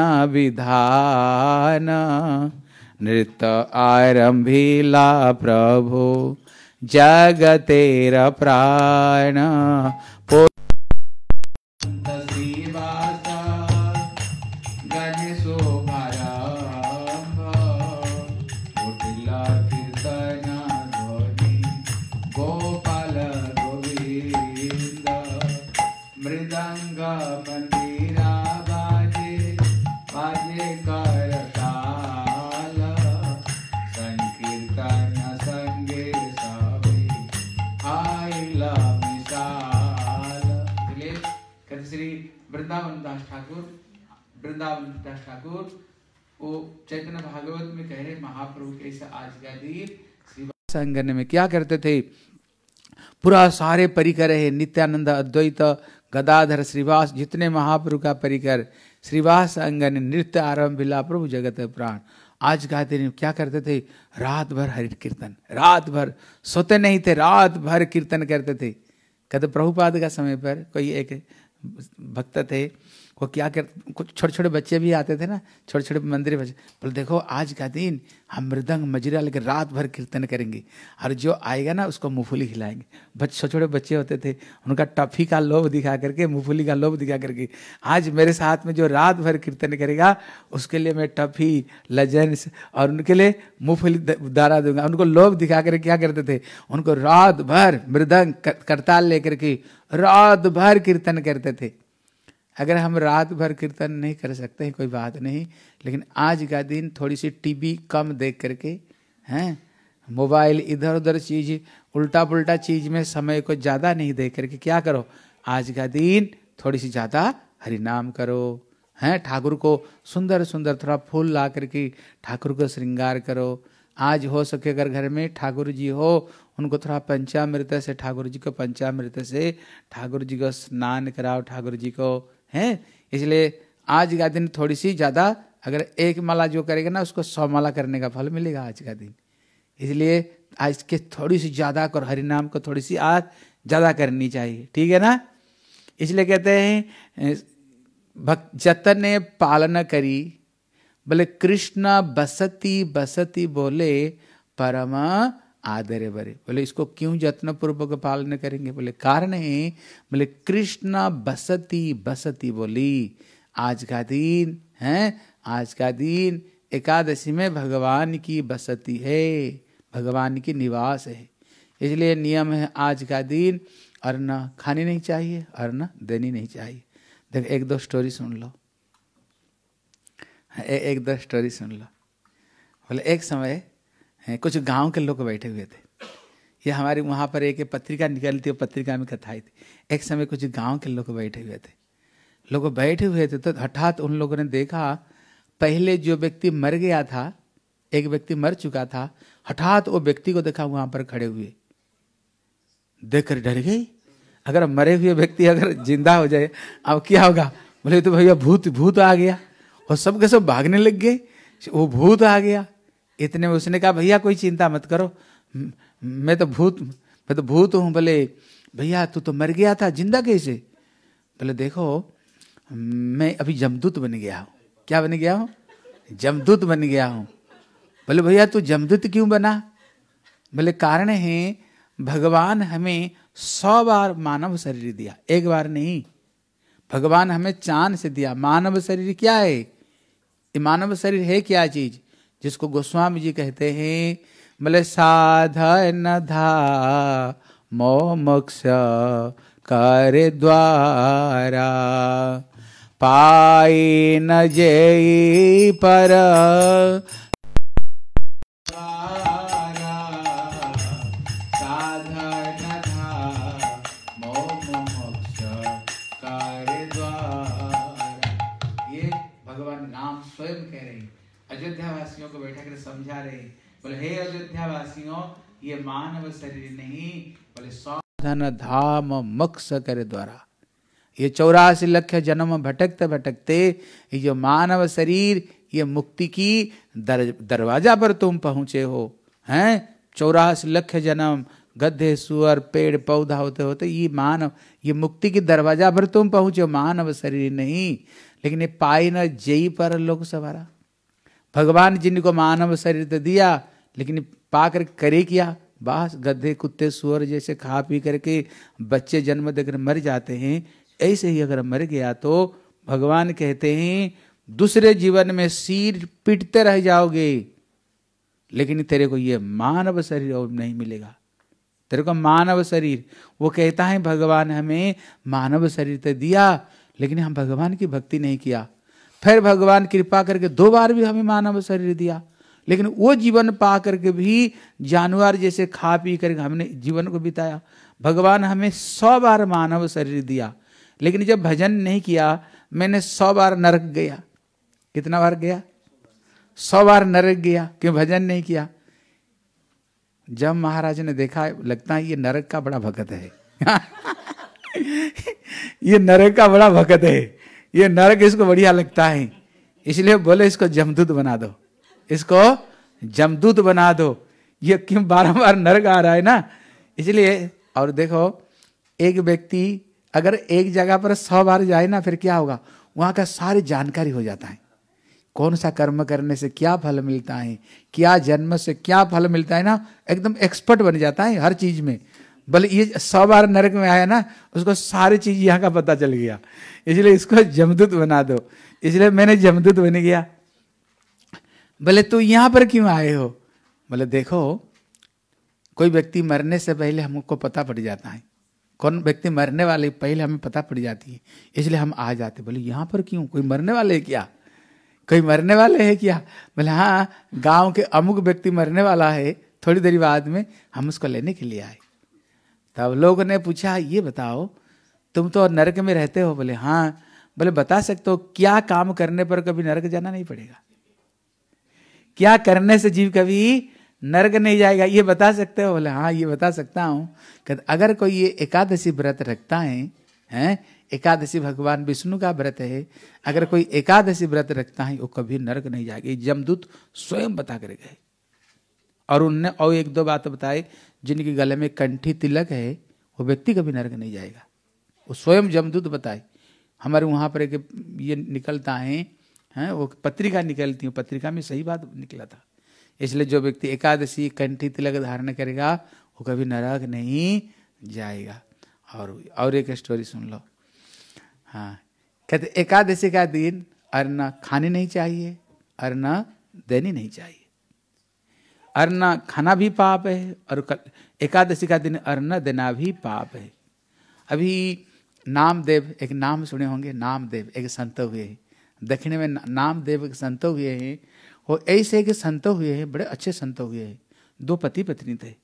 Speaker 6: विधान, नृत्य आरंभिला प्रभु जगतेर प्राण। वृंदावन दास ठाकुर वो चैतन्य भागवत में कह रहे महाप्रभु कैसे आज का दिन श्रीवास संगन में क्या करते थे, पूरा सारे परिकर है, नित्यानंद अद्वैत गदाधर श्रीवास जितने महाप्रभु का परिकर, श्रीवास अंगन नृत्य आरंभ बिला प्रभु जगत प्राण। आज का दिन क्या करते थे, रात भर हरि कीर्तन, रात भर सोते नहीं थे, रात भर कीर्तन करते थे। कहते प्रभुपाद का समय पर कोई एक भक्त थे, वो क्या करते, कुछ छोटे छोटे बच्चे भी आते थे ना, छोटे छोटे मंदिर बच्चे, बोले देखो आज का दिन हम मृदंग मजीरा लेकर रात भर कीर्तन करेंगे, और जो आएगा ना उसको मूंगफली खिलाएंगे। छोटे छोटे बच्चे होते थे, उनका टॉफी का लोभ दिखा करके, मूंगफली का लोभ दिखा करके, आज मेरे साथ में जो रात भर कीर्तन करेगा उसके लिए मैं टॉफी, लजेंस और उनके लिए मूंगफली दारा दूंगा। उनको लोभ दिखा कर क्या करते थे, उनको रात भर मृदंग करताल लेकर के रात भर कीर्तन करते थे। अगर हम रात भर कीर्तन नहीं कर सकते हैं कोई बात नहीं, लेकिन आज का दिन थोड़ी सी टीवी कम देख करके, हैं, मोबाइल इधर उधर चीज उल्टा पुल्टा चीज में समय को ज़्यादा नहीं देख करके क्या करो, आज का दिन थोड़ी सी ज़्यादा हरि नाम करो, हैं, ठाकुर को सुंदर सुंदर थोड़ा फूल ला करके ठाकुर को श्रृंगार करो। आज हो सके अगर घर में ठाकुर जी हो, उनको थोड़ा पंचामृत से, ठाकुर जी को पंचामृत से ठाकुर जी को स्नान कराओ, ठाकुर जी को, हैं। इसलिए आज का दिन थोड़ी सी ज़्यादा, अगर एक माला जो करेगा ना उसको 100 माला करने का फल मिलेगा आज का दिन। इसलिए आज के थोड़ी सी ज़्यादा कर, हरि नाम को थोड़ी सी आज ज़्यादा करनी चाहिए, ठीक है ना। इसलिए कहते हैं जतने पालन करी, बोले कृष्ण बसती बसती बोले परम आदरे बरे। बोले इसको क्यों जत्न पूर्वक पालन करेंगे, बोले कारण है, बोले कृष्ण बसती बसती बोली आज का दिन है, आज का दिन एकादशी में भगवान की बसती है, भगवान की निवास है। इसलिए नियम है आज का दिन अन्न खानी नहीं चाहिए, अन्न देनी नहीं चाहिए। देख एक दो स्टोरी सुन लो, एक दो स्टोरी सुन लो। बोले एक समय कुछ गांव के लोग बैठे हुए थे, ये हमारी वहाँ पर एक पत्रिका निकलती है, पत्रिका में कथा आई थी। एक समय कुछ गांव के लोग बैठे हुए थे, लोग बैठे हुए थे तो हठात उन लोगों ने देखा पहले जो व्यक्ति मर गया था, एक व्यक्ति मर चुका था, हठात वो व्यक्ति को देखा वहां पर खड़े हुए, देखकर डर गई। अगर मरे हुए व्यक्ति अगर जिंदा हो जाए अब क्या होगा, बोले तो भैया भूत भूत आ गया, और सब के सब भागने लग गए, वो भूत आ गया। इतने में उसने कहा भैया कोई चिंता मत करो, मैं तो भूत हूँ। बोले भैया तू तो मर गया था, जिंदा कैसे? बोले देखो मैं अभी जमदूत बन गया हूँ। क्या बन गया हूँ? जमदूत बन गया हूँ। बोले भैया तू जमदूत क्यों बना? बोले कारण है भगवान हमें 100 बार मानव शरीर दिया, एक बार नहीं। भगवान हमें चांद से दिया। मानव शरीर क्या है? ये मानव शरीर है क्या चीज? जिसको गोस्वामी जी कहते हैं, बोले साधन धा मोक्ष करे द्वारा, पाई न जय पर अयोध्या वासियों को बैठा कर समझा रहे, बोले हे अयोध्या वासियों ये मानव शरीर नहीं, बोले साधन धाम मोक्ष करे द्वारा। ये 84 लाख जन्म भटकते भटकते ये जो मानव शरीर, ये मुक्ति की दरवाजा पर तुम पहुंचे हो, हैं। 84 लाख जन्म गधे सुअर पेड़ पौधा होते होते ये मानव, ये मुक्ति की दरवाजा पर तुम पहुंचे, मानव शरीर नहीं। लेकिन ये पाई न जई पर लोग सवारा। भगवान जिनको मानव शरीर तो दिया, लेकिन पाकर करे क्या? बस गधे कुत्ते सुअर जैसे खा पी करके बच्चे जन्म देकर मर जाते हैं। ऐसे ही अगर मर गया तो भगवान कहते हैं दूसरे जीवन में सिर पीटते रह जाओगे, लेकिन तेरे को ये मानव शरीर और नहीं मिलेगा, तेरे को मानव शरीर। वो कहता है भगवान हमें मानव शरीर तो दिया, लेकिन हम भगवान की भक्ति नहीं किया। फिर भगवान कृपा करके 2 बार भी हमें मानव शरीर दिया, लेकिन वो जीवन पा करके भी जानवर जैसे खा पी करके हमने जीवन को बिताया। भगवान हमें 100 बार मानव शरीर दिया, लेकिन जब भजन नहीं किया, मैंने 100 बार नरक गया। कितना बार गया? 100 बार नरक गया, क्यों? भजन नहीं किया। जब महाराज ने देखा, लगता है ये नरक का बड़ा भक्त है ये नरक का बड़ा भक्त है, ये नरक इसको बढ़िया लगता है, इसलिए बोले इसको जमदूत बना दो, इसको जमदूत बना दो। ये क्यों बारंबार नरक आ रहा है ना, इसलिए। और देखो एक व्यक्ति अगर एक जगह पर 100 बार जाए ना, फिर क्या होगा? वहां का सारी जानकारी हो जाता है, कौन सा कर्म करने से क्या फल मिलता है, क्या जन्म से क्या फल मिलता है ना, एकदम एक्सपर्ट बन जाता है हर चीज में। भले ये 100 बार नरक में आया ना, उसको सारी चीज यहाँ का पता चल गया, इसलिए इसको जमदूत बना दो। इसलिए मैंने जमदूत बन गया। बोले तू यहाँ पर क्यों आए हो? बोले देखो कोई व्यक्ति मरने से पहले हमको पता पड़ जाता है, कौन व्यक्ति मरने वाले पहले हमें पता पड़ जाती है, इसलिए हम आ जाते। बोले यहाँ पर क्यों, कोई मरने वाले है क्या, कोई मरने वाले है क्या? बोले हाँ, गांव के अमुक व्यक्ति मरने वाला है, थोड़ी देर बाद में हम उसको लेने के लिए आए। तब लोगों ने पूछा ये बताओ तुम तो नरक में रहते हो? बोले हाँ। बोले बता सकते हो क्या काम करने पर कभी नरक जाना नहीं पड़ेगा, क्या करने से जीव कभी नरक नहीं जाएगा, ये बता सकते हो? बोले हाँ ये बता सकता हूँ। कहते अगर कोई ये एकादशी व्रत रखता है, एकादशी भगवान विष्णु का व्रत है, अगर कोई एकादशी व्रत रखता है वो कभी नरक नहीं जाएगा, ये जमदूत स्वयं बता कर गए। और उनने और एक दो बात बताए, जिनके गले में कंठी तिलक है वो व्यक्ति कभी नरक नहीं जाएगा, वो स्वयं जमदूत बताए। हमारे वहाँ पर एक ये निकलता है, वो पत्रिका निकलती है, पत्रिका में सही बात निकला था। इसलिए जो व्यक्ति एकादशी कंठी तिलक धारण करेगा वो कभी नरक नहीं जाएगा। और एक स्टोरी सुन लो। हाँ, कहते एकादशी का दिन अन्न खानी नहीं चाहिए, अन्न देनी नहीं चाहिए। अन्न खाना भी पाप है और एकादशी का दिन अन्न देना भी पाप है। अभी नामदेव, एक नाम सुने होंगे, नामदेव एक संत हुए हैं दक्षिण में, नामदेव एक संत हुए हैं। वो ऐसे एक संत हुए हैं, बड़े अच्छे संत हुए हैं, 2 पति पत्नी थे।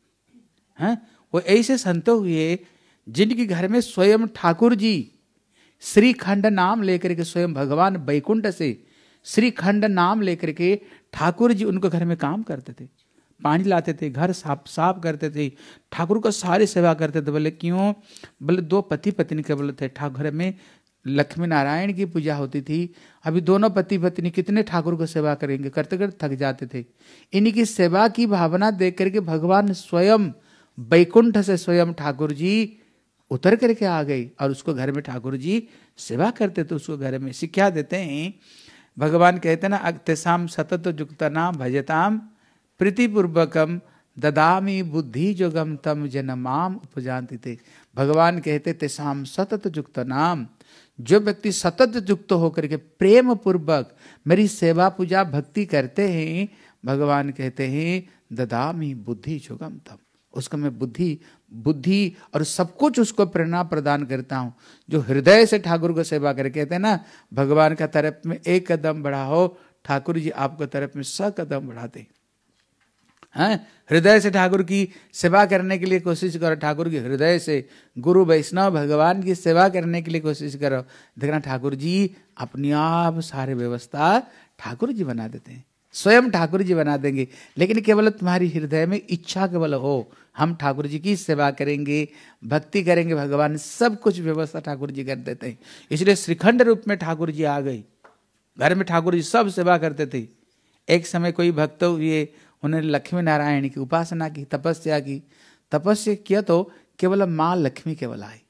Speaker 6: वो ऐसे संत हुए जिनके घर में स्वयं ठाकुर जी श्रीखंड नाम लेकर के, स्वयं भगवान बैकुंठ से श्रीखंड नाम लेकर के ठाकुर जी उनको घर में काम करते थे, पानी लाते थे, घर साफ करते थे, ठाकुर को सारी सेवा करते थे। बोले क्यों? बोले 2 पति पत्नी के बोले थे, ठाकुर में लक्ष्मी नारायण की पूजा होती थी। अभी दोनों पति पत्नी कितने ठाकुर को सेवा करेंगे, करते करते थक जाते थे। इन्हीं की सेवा की भावना देख करके भगवान स्वयं बैकुंठ से स्वयं ठाकुर जी उतर करके आ गए और उसको घर में ठाकुर जी सेवा करते थे, उसको घर में शिक्षा देते हैं। भगवान कहते ना, अक्तेसाम सतत युक्तनाम भजताम प्रीतिपूर्वकम ददामी बुद्धि जोगम तम जनमाम उपजानती थे। भगवान कहते तेसाम सतत युक्त नाम, जो व्यक्ति सतत युक्त होकर के प्रेम पूर्वक मेरी सेवा पूजा भक्ति करते हैं, भगवान कहते हैं ददामी बुद्धि जोगम तम, उसको मैं बुद्धि और सब कुछ उसको प्रेरणा प्रदान करता हूँ। जो हृदय से ठाकुर को सेवा करे, कहते हैं ना भगवान का तरफ में 1 कदम बढ़ाओ, ठाकुर जी आपको तरफ में 100 कदम बढ़ाते हैं। हृदय से ठाकुर की सेवा करने के लिए कोशिश करो, ठाकुर की हृदय से गुरु वैष्णव भगवान की सेवा करने के लिए कोशिश करो, देखना ठाकुर जी अपने आप सारे व्यवस्था ठाकुर जी बना देते हैं, स्वयं ठाकुर जी बना देंगे। लेकिन केवल तुम्हारी हृदय में इच्छा केवल हो, हम ठाकुर जी की सेवा करेंगे, भक्ति करेंगे, भगवान सब कुछ व्यवस्था ठाकुर जी कर देते हैं। इसलिए श्रीखंड रूप में ठाकुर जी आ गए, घर में ठाकुर जी सब सेवा करते थे। एक समय कोई भक्त हुए, उन्होंने लक्ष्मी नारायण की उपासना की, तपस्या की। तपस्या किया तो केवल माँ लक्ष्मी केवल आई।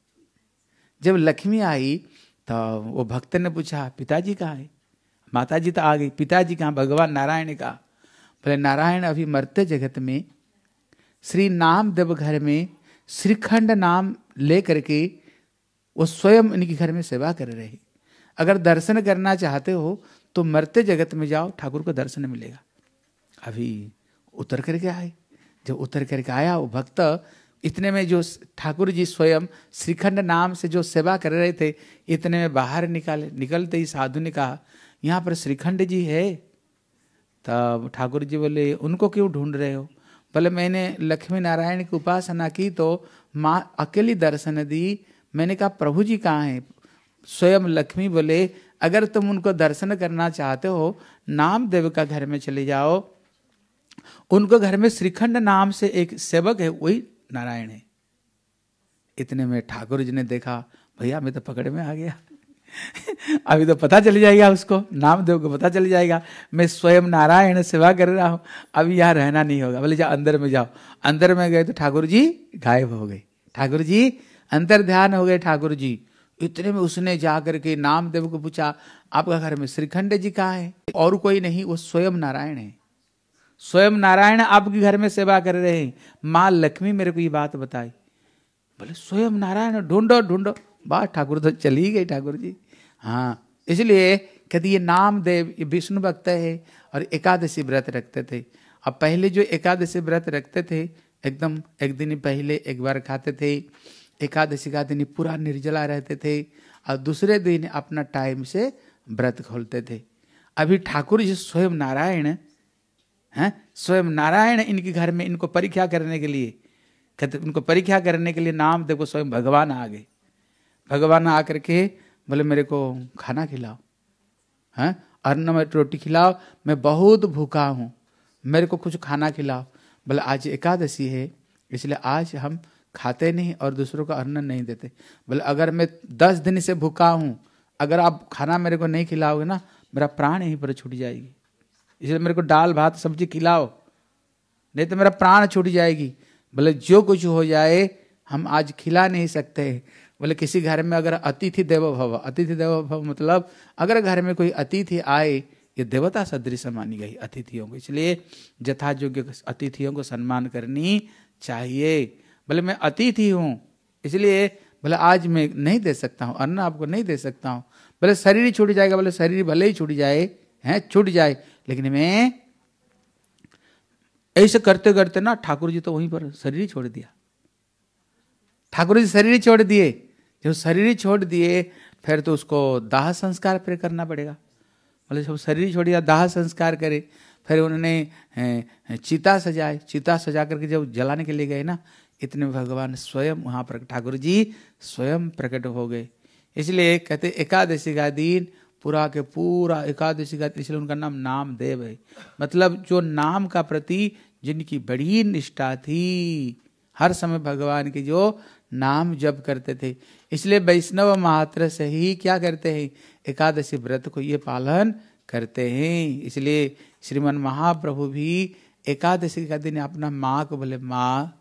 Speaker 6: जब लक्ष्मी आई तो वो भक्त ने पूछा पिताजी कहाँ है? माता जी तो आ गई, पिताजी कहाँ? भगवान नारायण ने कहा। बोले नारायण अभी मरते जगत में श्री नामदेव घर में श्रीखंड नाम ले करके वो स्वयं इनके घर में सेवा कर रहे। अगर दर्शन करना चाहते हो तो मरते जगत में जाओ, ठाकुर को दर्शन मिलेगा। अभी उतर करके आए। जब उतर करके आया वो भक्त, इतने में जो ठाकुर जी स्वयं श्रीखंड नाम से जो सेवा कर रहे थे, इतने में बाहर निकलते ही साधु ने कहा यहाँ पर श्रीखंड जी है। तब ठाकुर जी बोले उनको क्यों ढूंढ रहे हो? बोले मैंने लक्ष्मी नारायण की उपासना की तो माँ अकेली दर्शन दी। मैंने कहा प्रभु जी कहाँ हैं? स्वयं लक्ष्मी बोले अगर तुम उनको दर्शन करना चाहते हो, नामदेव का घर में चले जाओ, उनको घर में श्रीखंड नाम से एक सेवक है, वही नारायण है। इतने में ठाकुर जी ने देखा भैया मैं तो पकड़ में आ गया अभी तो पता चल जाएगा उसको, नामदेव को पता चल जाएगा मैं स्वयं नारायण सेवा कर रहा हूँ, अभी यहाँ रहना नहीं होगा। बोले जाओ अंदर में जाओ। अंदर में गए तो ठाकुर जी गायब हो गए, ठाकुर जी अंतर ध्यान हो गए ठाकुर जी। इतने में उसने जाकर के नामदेव को पूछा आपका घर में श्रीखंड जी कहाँ है? और कोई नहीं, वो स्वयं नारायण है। स्वयं नारायण आपके घर में सेवा कर रहे हैं। माँ लक्ष्मी मेरे को ये बात बताई। बोले स्वयं नारायण, ढूंढो ढूंढो। बात ठाकुर तो चली गई ठाकुर जी। हाँ, इसलिए कहते ये नामदेव ये विष्णु भक्त है और एकादशी व्रत रखते थे। अब पहले जो एकादशी व्रत रखते थे एकदम एक दिन पहले एक बार खाते थे, एकादशी का दिन पूरा निर्जला रहते थे और दूसरे दिन अपना टाइम से व्रत खोलते थे। अभी ठाकुर जी स्वयं नारायण हैं, स्वयं नारायण इनके घर में इनको परीक्षा करने के लिए, कहते उनको परीक्षा करने के लिए नाम देखो स्वयं भगवान आ गए। भगवान आकर के बोले मेरे को खाना खिलाओ, हैं अन्न में रोटी खिलाओ, मैं बहुत भूखा हूँ, मेरे को कुछ खाना खिलाओ। बोले आज एकादशी है इसलिए आज हम खाते नहीं और दूसरों को अन्न नहीं देते। बोले अगर मैं 10 दिन से भूखा हूँ, अगर आप खाना मेरे को नहीं खिलाओगे ना मेरा प्राण यहीं पर छूट जाएगी, इसलिए मेरे को दाल भात सब्जी खिलाओ, नहीं तो मेरा प्राण छूट जाएगी। बोले जो कुछ हो जाए हम आज खिला नहीं सकते। बोले किसी घर में अगर अतिथि देवो भव, अतिथि देवो भव मतलब अगर घर में कोई अतिथि आए, ये देवता सदृश मानी गई अतिथियों को, इसलिए यथा योग्य अतिथियों को सम्मान करनी चाहिए। बोले मैं अतिथि हूँ इसलिए बोले आज मैं नहीं दे सकता हूँ, अन्न आपको नहीं दे सकता हूँ। बोले शरीर ही छूट जाएगा, बोले शरीर भले ही छूट जाए हैं, छूट जाए, लेकिन मैं ऐसे करते करते ना ठाकुर जी तो वहीं पर शरीर ही छोड़ दिया। ठाकुर जी शरीर ही छोड़ दिए, जब शरीर ही छोड़ दिए फिर तो उसको दाह संस्कार फिर करना पड़ेगा। बोले जब शरीर छोड़ दिया दाह संस्कार करे, फिर उन्होंने चिता सजाए, चिता सजा करके जब जलाने के लिए गए ना, इतने भगवान स्वयं वहाँ पर ठाकुर जी स्वयं प्रकट हो गए। इसलिए कहते एकादशी का दिन पूरा के पूरा एकादशी का, इसलिए उनका नाम नामदेव है, मतलब जो नाम का प्रति जिनकी बड़ी निष्ठा थी, हर समय भगवान के जो नाम जप करते थे। इसलिए वैष्णव मात्र से ही क्या करते हैं, एकादशी व्रत को ये पालन करते हैं। इसलिए श्रीमन महाप्रभु भी एकादशी का दिन अपना माँ को बोले माँ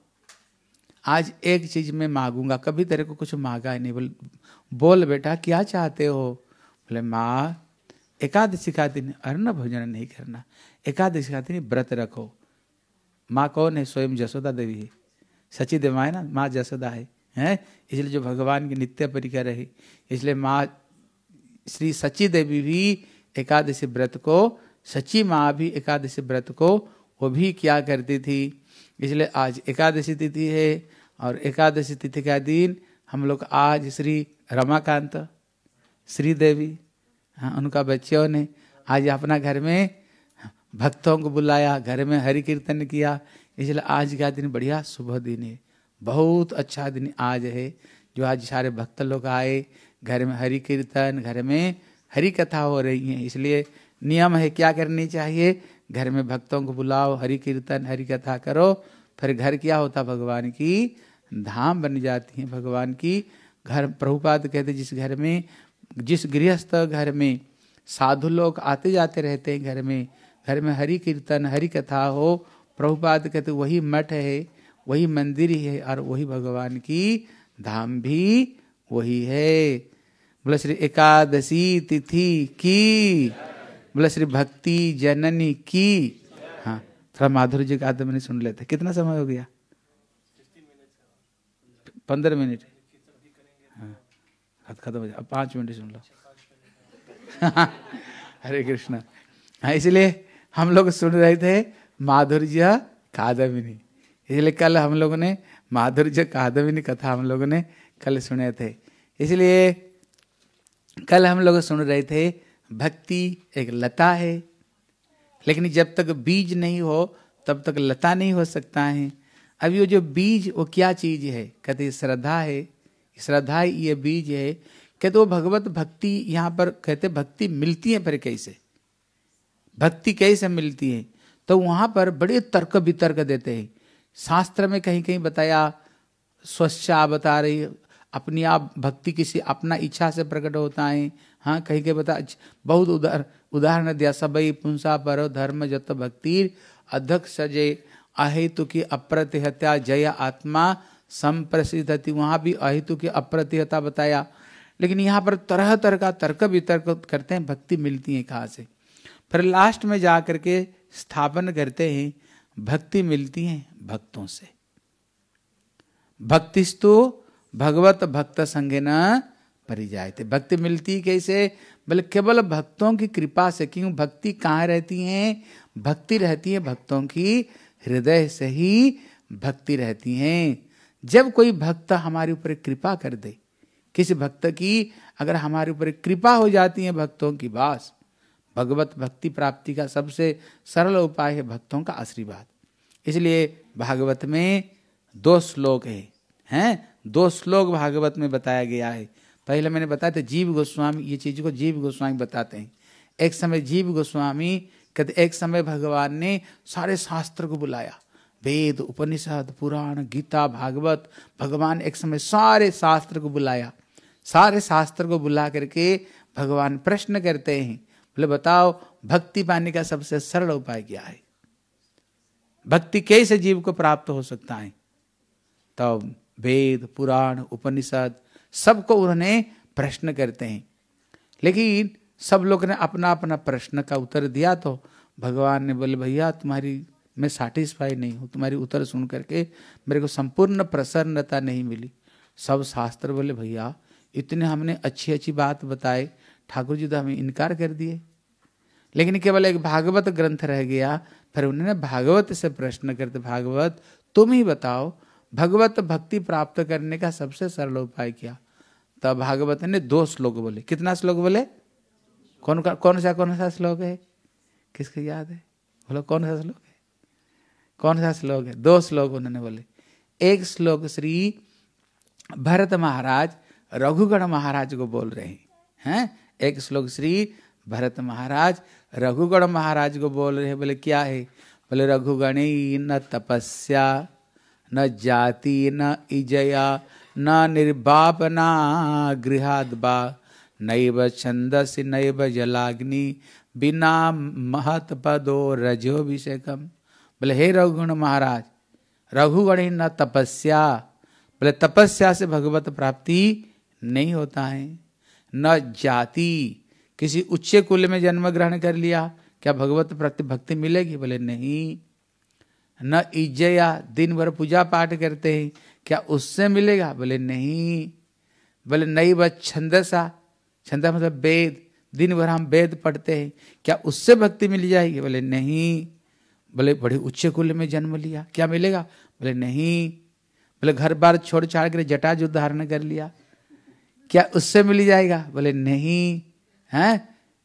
Speaker 6: आज एक चीज मैं मांगूंगा, कभी तेरे को कुछ मांगा ही नहीं, बोल बेटा क्या चाहते हो। बोले माँ एकादशी का दिन अन्न भोजन नहीं करना, एकादशी का दिन व्रत रखो। माँ कौन है, स्वयं जसोदा देवी है, सची देवा है ना, माँ जसोदा है, इसलिए जो भगवान की नित्य परिकर है। इसलिए माँ श्री सची देवी भी एकादशी व्रत को, सची माँ भी एकादशी व्रत को वो भी क्या करती थी। इसलिए आज एकादशी तिथि है और एकादशी तिथि का दिन हम लोग आज श्री रमाकांत श्री देवी, हाँ उनका बच्चों ने आज अपना घर में भक्तों को बुलाया, घर में हरि कीर्तन किया। इसलिए आज का दिन बढ़िया शुभ दिन है, बहुत अच्छा दिन आज है, जो आज सारे भक्त लोग आए, घर में हरि कीर्तन, घर में हरि कथा हो रही है। इसलिए नियम है क्या करनी चाहिए, घर में भक्तों को बुलाओ, हरि कीर्तन हरि कथा करो, फिर घर क्या होता भगवान की धाम बन जाती है। भगवान की घर, प्रभुपाद कहते जिस घर में, जिस गृहस्थ घर में साधु लोग आते जाते रहते हैं, घर में हरि कीर्तन हरि कथा हो, प्रभुपाद कहते वही मठ है, वही मंदिर ही है और वही भगवान की धाम भी वही है। बोले श्री एकादशी तिथि की, बोले श्री भक्ति जननी की। हाँ थोड़ा माधुर्य जी का मैंने सुन लेते। कितना समय हो गया, 15 मिनट। हाँ खत्म हो जाए, अब 5 मिनट सुन लो। हरे कृष्णा। हाँ इसलिए हम लोग सुन रहे थे माधुर्य कादमिनी, इसलिए कल हम लोगों ने माधुर्य कादमिनी कथा हम लोगों ने कल सुने थे। इसलिए कल हम लोग सुन रहे थे भक्ति एक लता है, लेकिन जब तक बीज नहीं हो तब तक लता नहीं हो सकता है। अब ये जो बीज वो क्या चीज है, कहते श्रद्धा है, श्रद्धा ये बीज है। कहते वो भगवत भक्ति, यहाँ पर कहते भक्ति मिलती है, पर कैसे भक्ति कैसे मिलती है, तो वहां पर बड़े तर्क वितर्क देते हैं। शास्त्र में कहीं कहीं बताया स्वच्छा बता रही, अपनी आप भक्ति किसी अपना इच्छा से प्रकट होता है। हाँ कहीं कहीं बता, बहुत उदाहरण दिया, सबई पुंसा पर धर्म जत भक्ति अध्यक्ष सजे अहेतु की अप्रतिहत्या जय आत्मा संप्रसिद्धति, वहां भी अहेतु की अप्रतिहता बताया। लेकिन यहाँ पर तरह तरह का तर्क वितर्क करते हैं, भक्ति मिलती है कहाँ से। फिर लास्ट में जा करके स्थापन करते हैं भक्ति मिलती है भक्तों से। भक्तिस्तु भगवत भक्त संगे न परिजायते, भक्ति मिलती कैसे, बोले केवल भक्तों की कृपा से। क्यों, भक्ति कहाँ रहती है, भक्ति रहती है भक्तों की हृदय से ही भक्ति रहती है। जब कोई भक्त हमारे ऊपर कृपा कर दे, किसी भक्त की अगर हमारे ऊपर कृपा हो जाती है भक्तों की बास, भगवत भक्ति प्राप्ति का सबसे सरल उपाय है भक्तों का आशीर्वाद। इसलिए भागवत में 2 श्लोक हैं 2 श्लोक भागवत में बताया गया है। पहले मैंने बताया था जीव गोस्वामी, ये चीज को जीव गोस्वामी बताते हैं। एक समय जीव गोस्वामी कहते, एक समय भगवान ने सारे शास्त्र को बुलाया, वेद उपनिषद पुराण गीता भागवत, भगवान एक समय सारे शास्त्र को बुलाया। सारे शास्त्र को बुला करके भगवान प्रश्न करते हैं, बोले बताओ भक्ति पाने का सबसे सरल उपाय क्या है, भक्ति कैसे जीव को प्राप्त हो सकता है। तो वेद पुराण उपनिषद सबको उन्होंने प्रश्न करते हैं, लेकिन सब लोग ने अपना अपना प्रश्न का उत्तर दिया। तो भगवान ने बोले भैया तुम्हारी मैं सैटिस्फाई नहीं हूँ, तुम्हारी उत्तर सुन करके मेरे को संपूर्ण प्रसन्नता नहीं मिली। सब शास्त्र बोले भैया इतने हमने अच्छी अच्छी बात बताए, ठाकुर जी तो हमें इनकार कर दिए। लेकिन केवल एक भागवत ग्रंथ रह गया। फिर उन्होंने भागवत से प्रश्न करते, भागवत तुम ही बताओ भगवत भक्ति प्राप्त करने का सबसे सरल उपाय क्या। तब भागवत ने 2 श्लोक बोले। कितना श्लोक बोले? कौन सा श्लोक है, किसको याद है? बोलो कौन सा श्लोक है, कौन सा श्लोक है? 2 श्लोक उन्होंने बोले। एक श्लोक श्री भरत महाराज रघुगण महाराज को बोल रहे हैं। एक श्लोक श्री भरत महाराज रघुगण महाराज को बोल रहे हैं। बोले क्या है? बोले रघुगणी न तपस्या न जाति न इजया न निर्वापना गृहाद्वा नैव छंदसि नैव जलाग्नि बिना महत पदो रजोभिषेकम। बोले हे रघुगण महाराज, रघुगणी न तपस्या, बोले तपस्या से भगवत प्राप्ति नहीं होता है। न जाति, किसी उच्च कुल में जन्म ग्रहण कर लिया क्या भगवत प्रति भक्ति मिलेगी? बोले नहीं। न इज्जया, दिन भर पूजा पाठ करते हैं क्या उससे मिलेगा? बोले नहीं। बोले नहीं वह छंदसा, छंदा मतलब वेद, दिन भर हम वेद पढ़ते हैं क्या उससे भक्ति मिल जाएगी? बोले नहीं। बोले बड़े उच्च कुल में जन्म लिया क्या मिलेगा? बोले नहीं। बोले घर बार छोड़ छाड़ कर जटाजू धारण कर लिया क्या उससे मिल जाएगा? बोले नहीं। हैं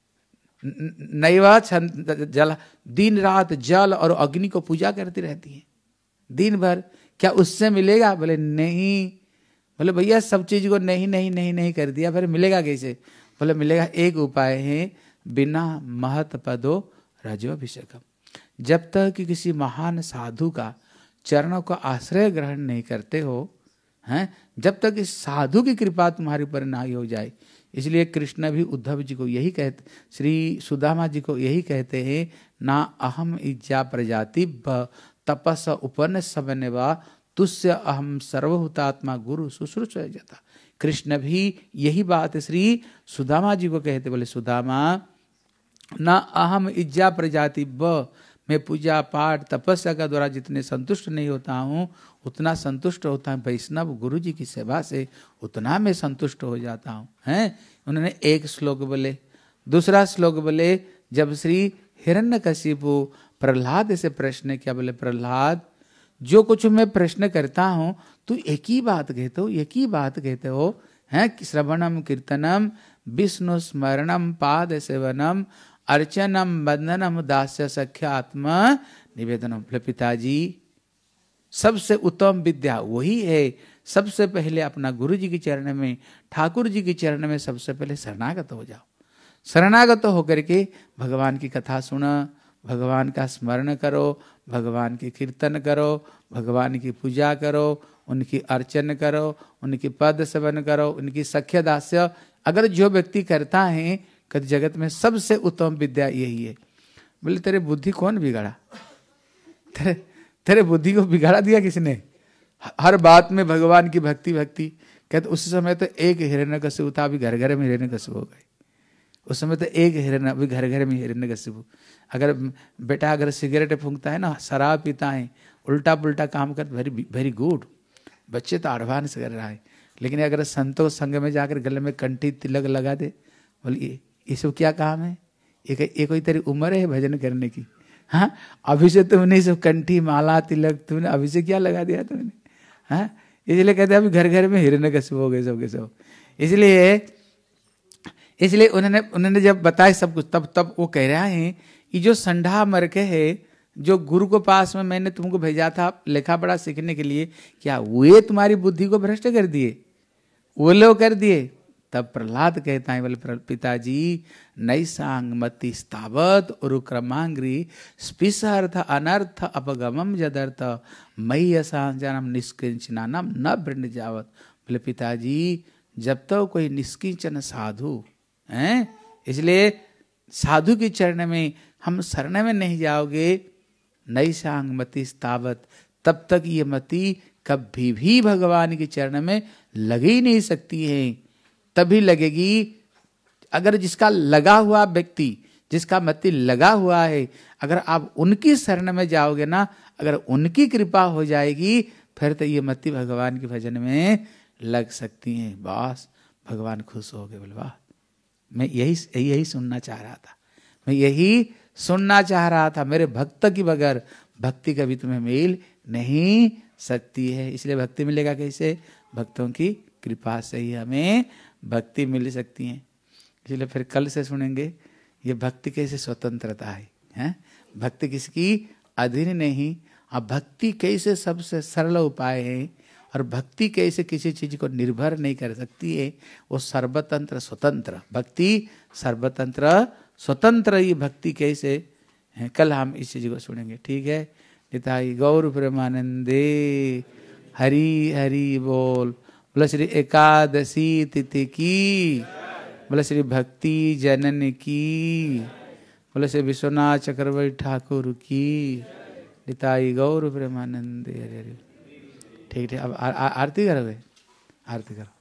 Speaker 6: नैवा जल, दिन रात जल और अग्नि को पूजा करती रहती है दिन भर, क्या उससे मिलेगा? बोले नहीं। बोले भैया सब चीज को नहीं नहीं नहीं नहीं कर दिया, फिर मिलेगा कैसे? बोले मिलेगा, एक उपाय है, बिना महत पदो रजोभिषेकम। जब तक कि किसी महान साधु का चरणों का आश्रय ग्रहण नहीं करते हो, हैं, जब तक इस साधु की कृपा तुम्हारे ऊपर ना हो जाए। इसलिए कृष्ण भी उद्धव जी को यही कहते, श्री सुदामा जी को यही कहते हैं, ना अहम इज्जा प्रजाति तपस उपन्न सबनेवा तुस्य अहम सर्वभूतात्मा गुरु शुश्रूष जाता। कृष्ण भी यही बात श्री सुदामा जी को कहते। बोले सुदामा ना अहम इज्जा प्रजाति ब, मैं पूजा पाठ तपस्या का द्वारा जितने संतुष्ट नहीं होता हूँ उतना संतुष्ट होता है वैष्णव गुरु जी की सेवा से, उतना मैं संतुष्ट हो जाता हूँ। हैं, उन्होंने एक श्लोक बोले। दूसरा श्लोक बोले, जब श्री हिरण्यकशिपु प्रहलाद से प्रश्न किया, बोले प्रहलाद जो कुछ मैं प्रश्न करता हूँ तू एक ही बात कहते हो, एक ही बात कहते हो, हैं, श्रवणम कीर्तनम विष्णु स्मरणम पाद सेवनम अर्चनम बंदनम दास्य सख्य आत्मा निवेदनम। पिताजी सबसे उत्तम विद्या वही है, सबसे पहले अपना गुरु जी के चरण में, ठाकुर जी के चरण में सबसे पहले शरणागत हो जाओ। शरणागत होकर के भगवान की कथा सुनो, भगवान का स्मरण करो, भगवान की कीर्तन करो, भगवान की पूजा करो, उनकी अर्चन करो, उनकी पद सेवन करो, उनकी सख्य दास्य अगर जो व्यक्ति करता है, कद जगत में सबसे उत्तम विद्या यही है। बोले तेरे बुद्धि कौन बिगाड़ा? तेरे बुद्धि को बिगाड़ा दिया किसने? हर बात में भगवान की भक्ति भक्ति कहते। उस समय तो एक हिरण्यकशिपु था, अभी घर घर में हिरण्यकशिपु हो गए। उस समय तो एक हिरण्य, अभी घर घर में हिरण्यकशिपु। अगर बेटा अगर सिगरेट फूंकता है ना, शराब पीता है, उल्टा पुल्टा काम कर, वेरी गुड, बच्चे तो एडवांस कर रहा है। लेकिन अगर संतों संग में जाकर गले में कंठी तिलक लगा दे, बोलिए ये सब क्या काम है? ये कोई तेरी उम्र है भजन करने की? हाँ, अभी से तुमने सब कंठी माला तिलक तुमने अभी से क्या लगा दिया तुमने? हाँ, इसलिए कहते हैं अभी घर घर में हिरण्यकश्यप हो गए सब के सब। इसलिए उन्होंने जब बताया सब कुछ, तब वो कह रहा है कि जो संढा मरके है, जो गुरु को पास में मैंने तुमको भेजा था लेखा पढ़ा सीखने के लिए, क्या वे तुम्हारी बुद्धि को भ्रष्ट कर दिए? वो लोग कर दिए। तब प्रहलाद कहता है, बोले पिताजी नैसांग मति स्तावत उरुक्रमांग्री स्पिसर्थ अनर्थ अपगमम जदर्थ मई असांजनम निष्किंचनानम न वृंद जावत। बोले पिताजी जब तक कोई निष्किंचन साधु हैं, इसलिए साधु के चरण में हम शरण में नहीं जाओगे, नैसांग मति स्तावत, तब तक ये मति कभी भी भगवान के चरण में लग ही नहीं सकती है। तभी लगेगी अगर जिसका लगा हुआ व्यक्ति, जिसका मति लगा हुआ है, अगर आप उनकी शरण में जाओगे ना, अगर उनकी कृपा हो जाएगी, फिर तो ये मति भगवान के भजन में लग सकती है। बस भगवान खुश हो गए। बोले वाह, मैं यही सुनना चाह रहा था, मैं यही सुनना चाह रहा था। मेरे भक्त की बगैर भक्ति कभी तुम्हें मिल नहीं सकती है। इसलिए भक्ति मिलेगा कैसे? भक्तों की कृपा से ही हमें भक्ति मिल सकती है। इसलिए फिर कल से सुनेंगे ये भक्ति कैसे स्वतंत्रता है, हैं? भक्ति किसकी अधीन नहीं। अब भक्ति कैसे सबसे सरल उपाय है, और भक्ति कैसे किसी चीज को निर्भर नहीं कर सकती है। वो सर्वतंत्र स्वतंत्र भक्ति, सर्वतंत्र स्वतंत्र ये भक्ति कैसे है, कल हम इस चीज को सुनेंगे। ठीक है। निताई गौर प्रेमानंदे हरि हरि बोल। बोला श्री एकादशी तिथि की, बोला श्री भक्ति जनन की, बोला श्री विश्वनाथ चक्रवर्ती ठाकुर की। निताई गौर प्रेमानंदे हरि हरि। ठीक है, अब आरती करोगे? आरती करो।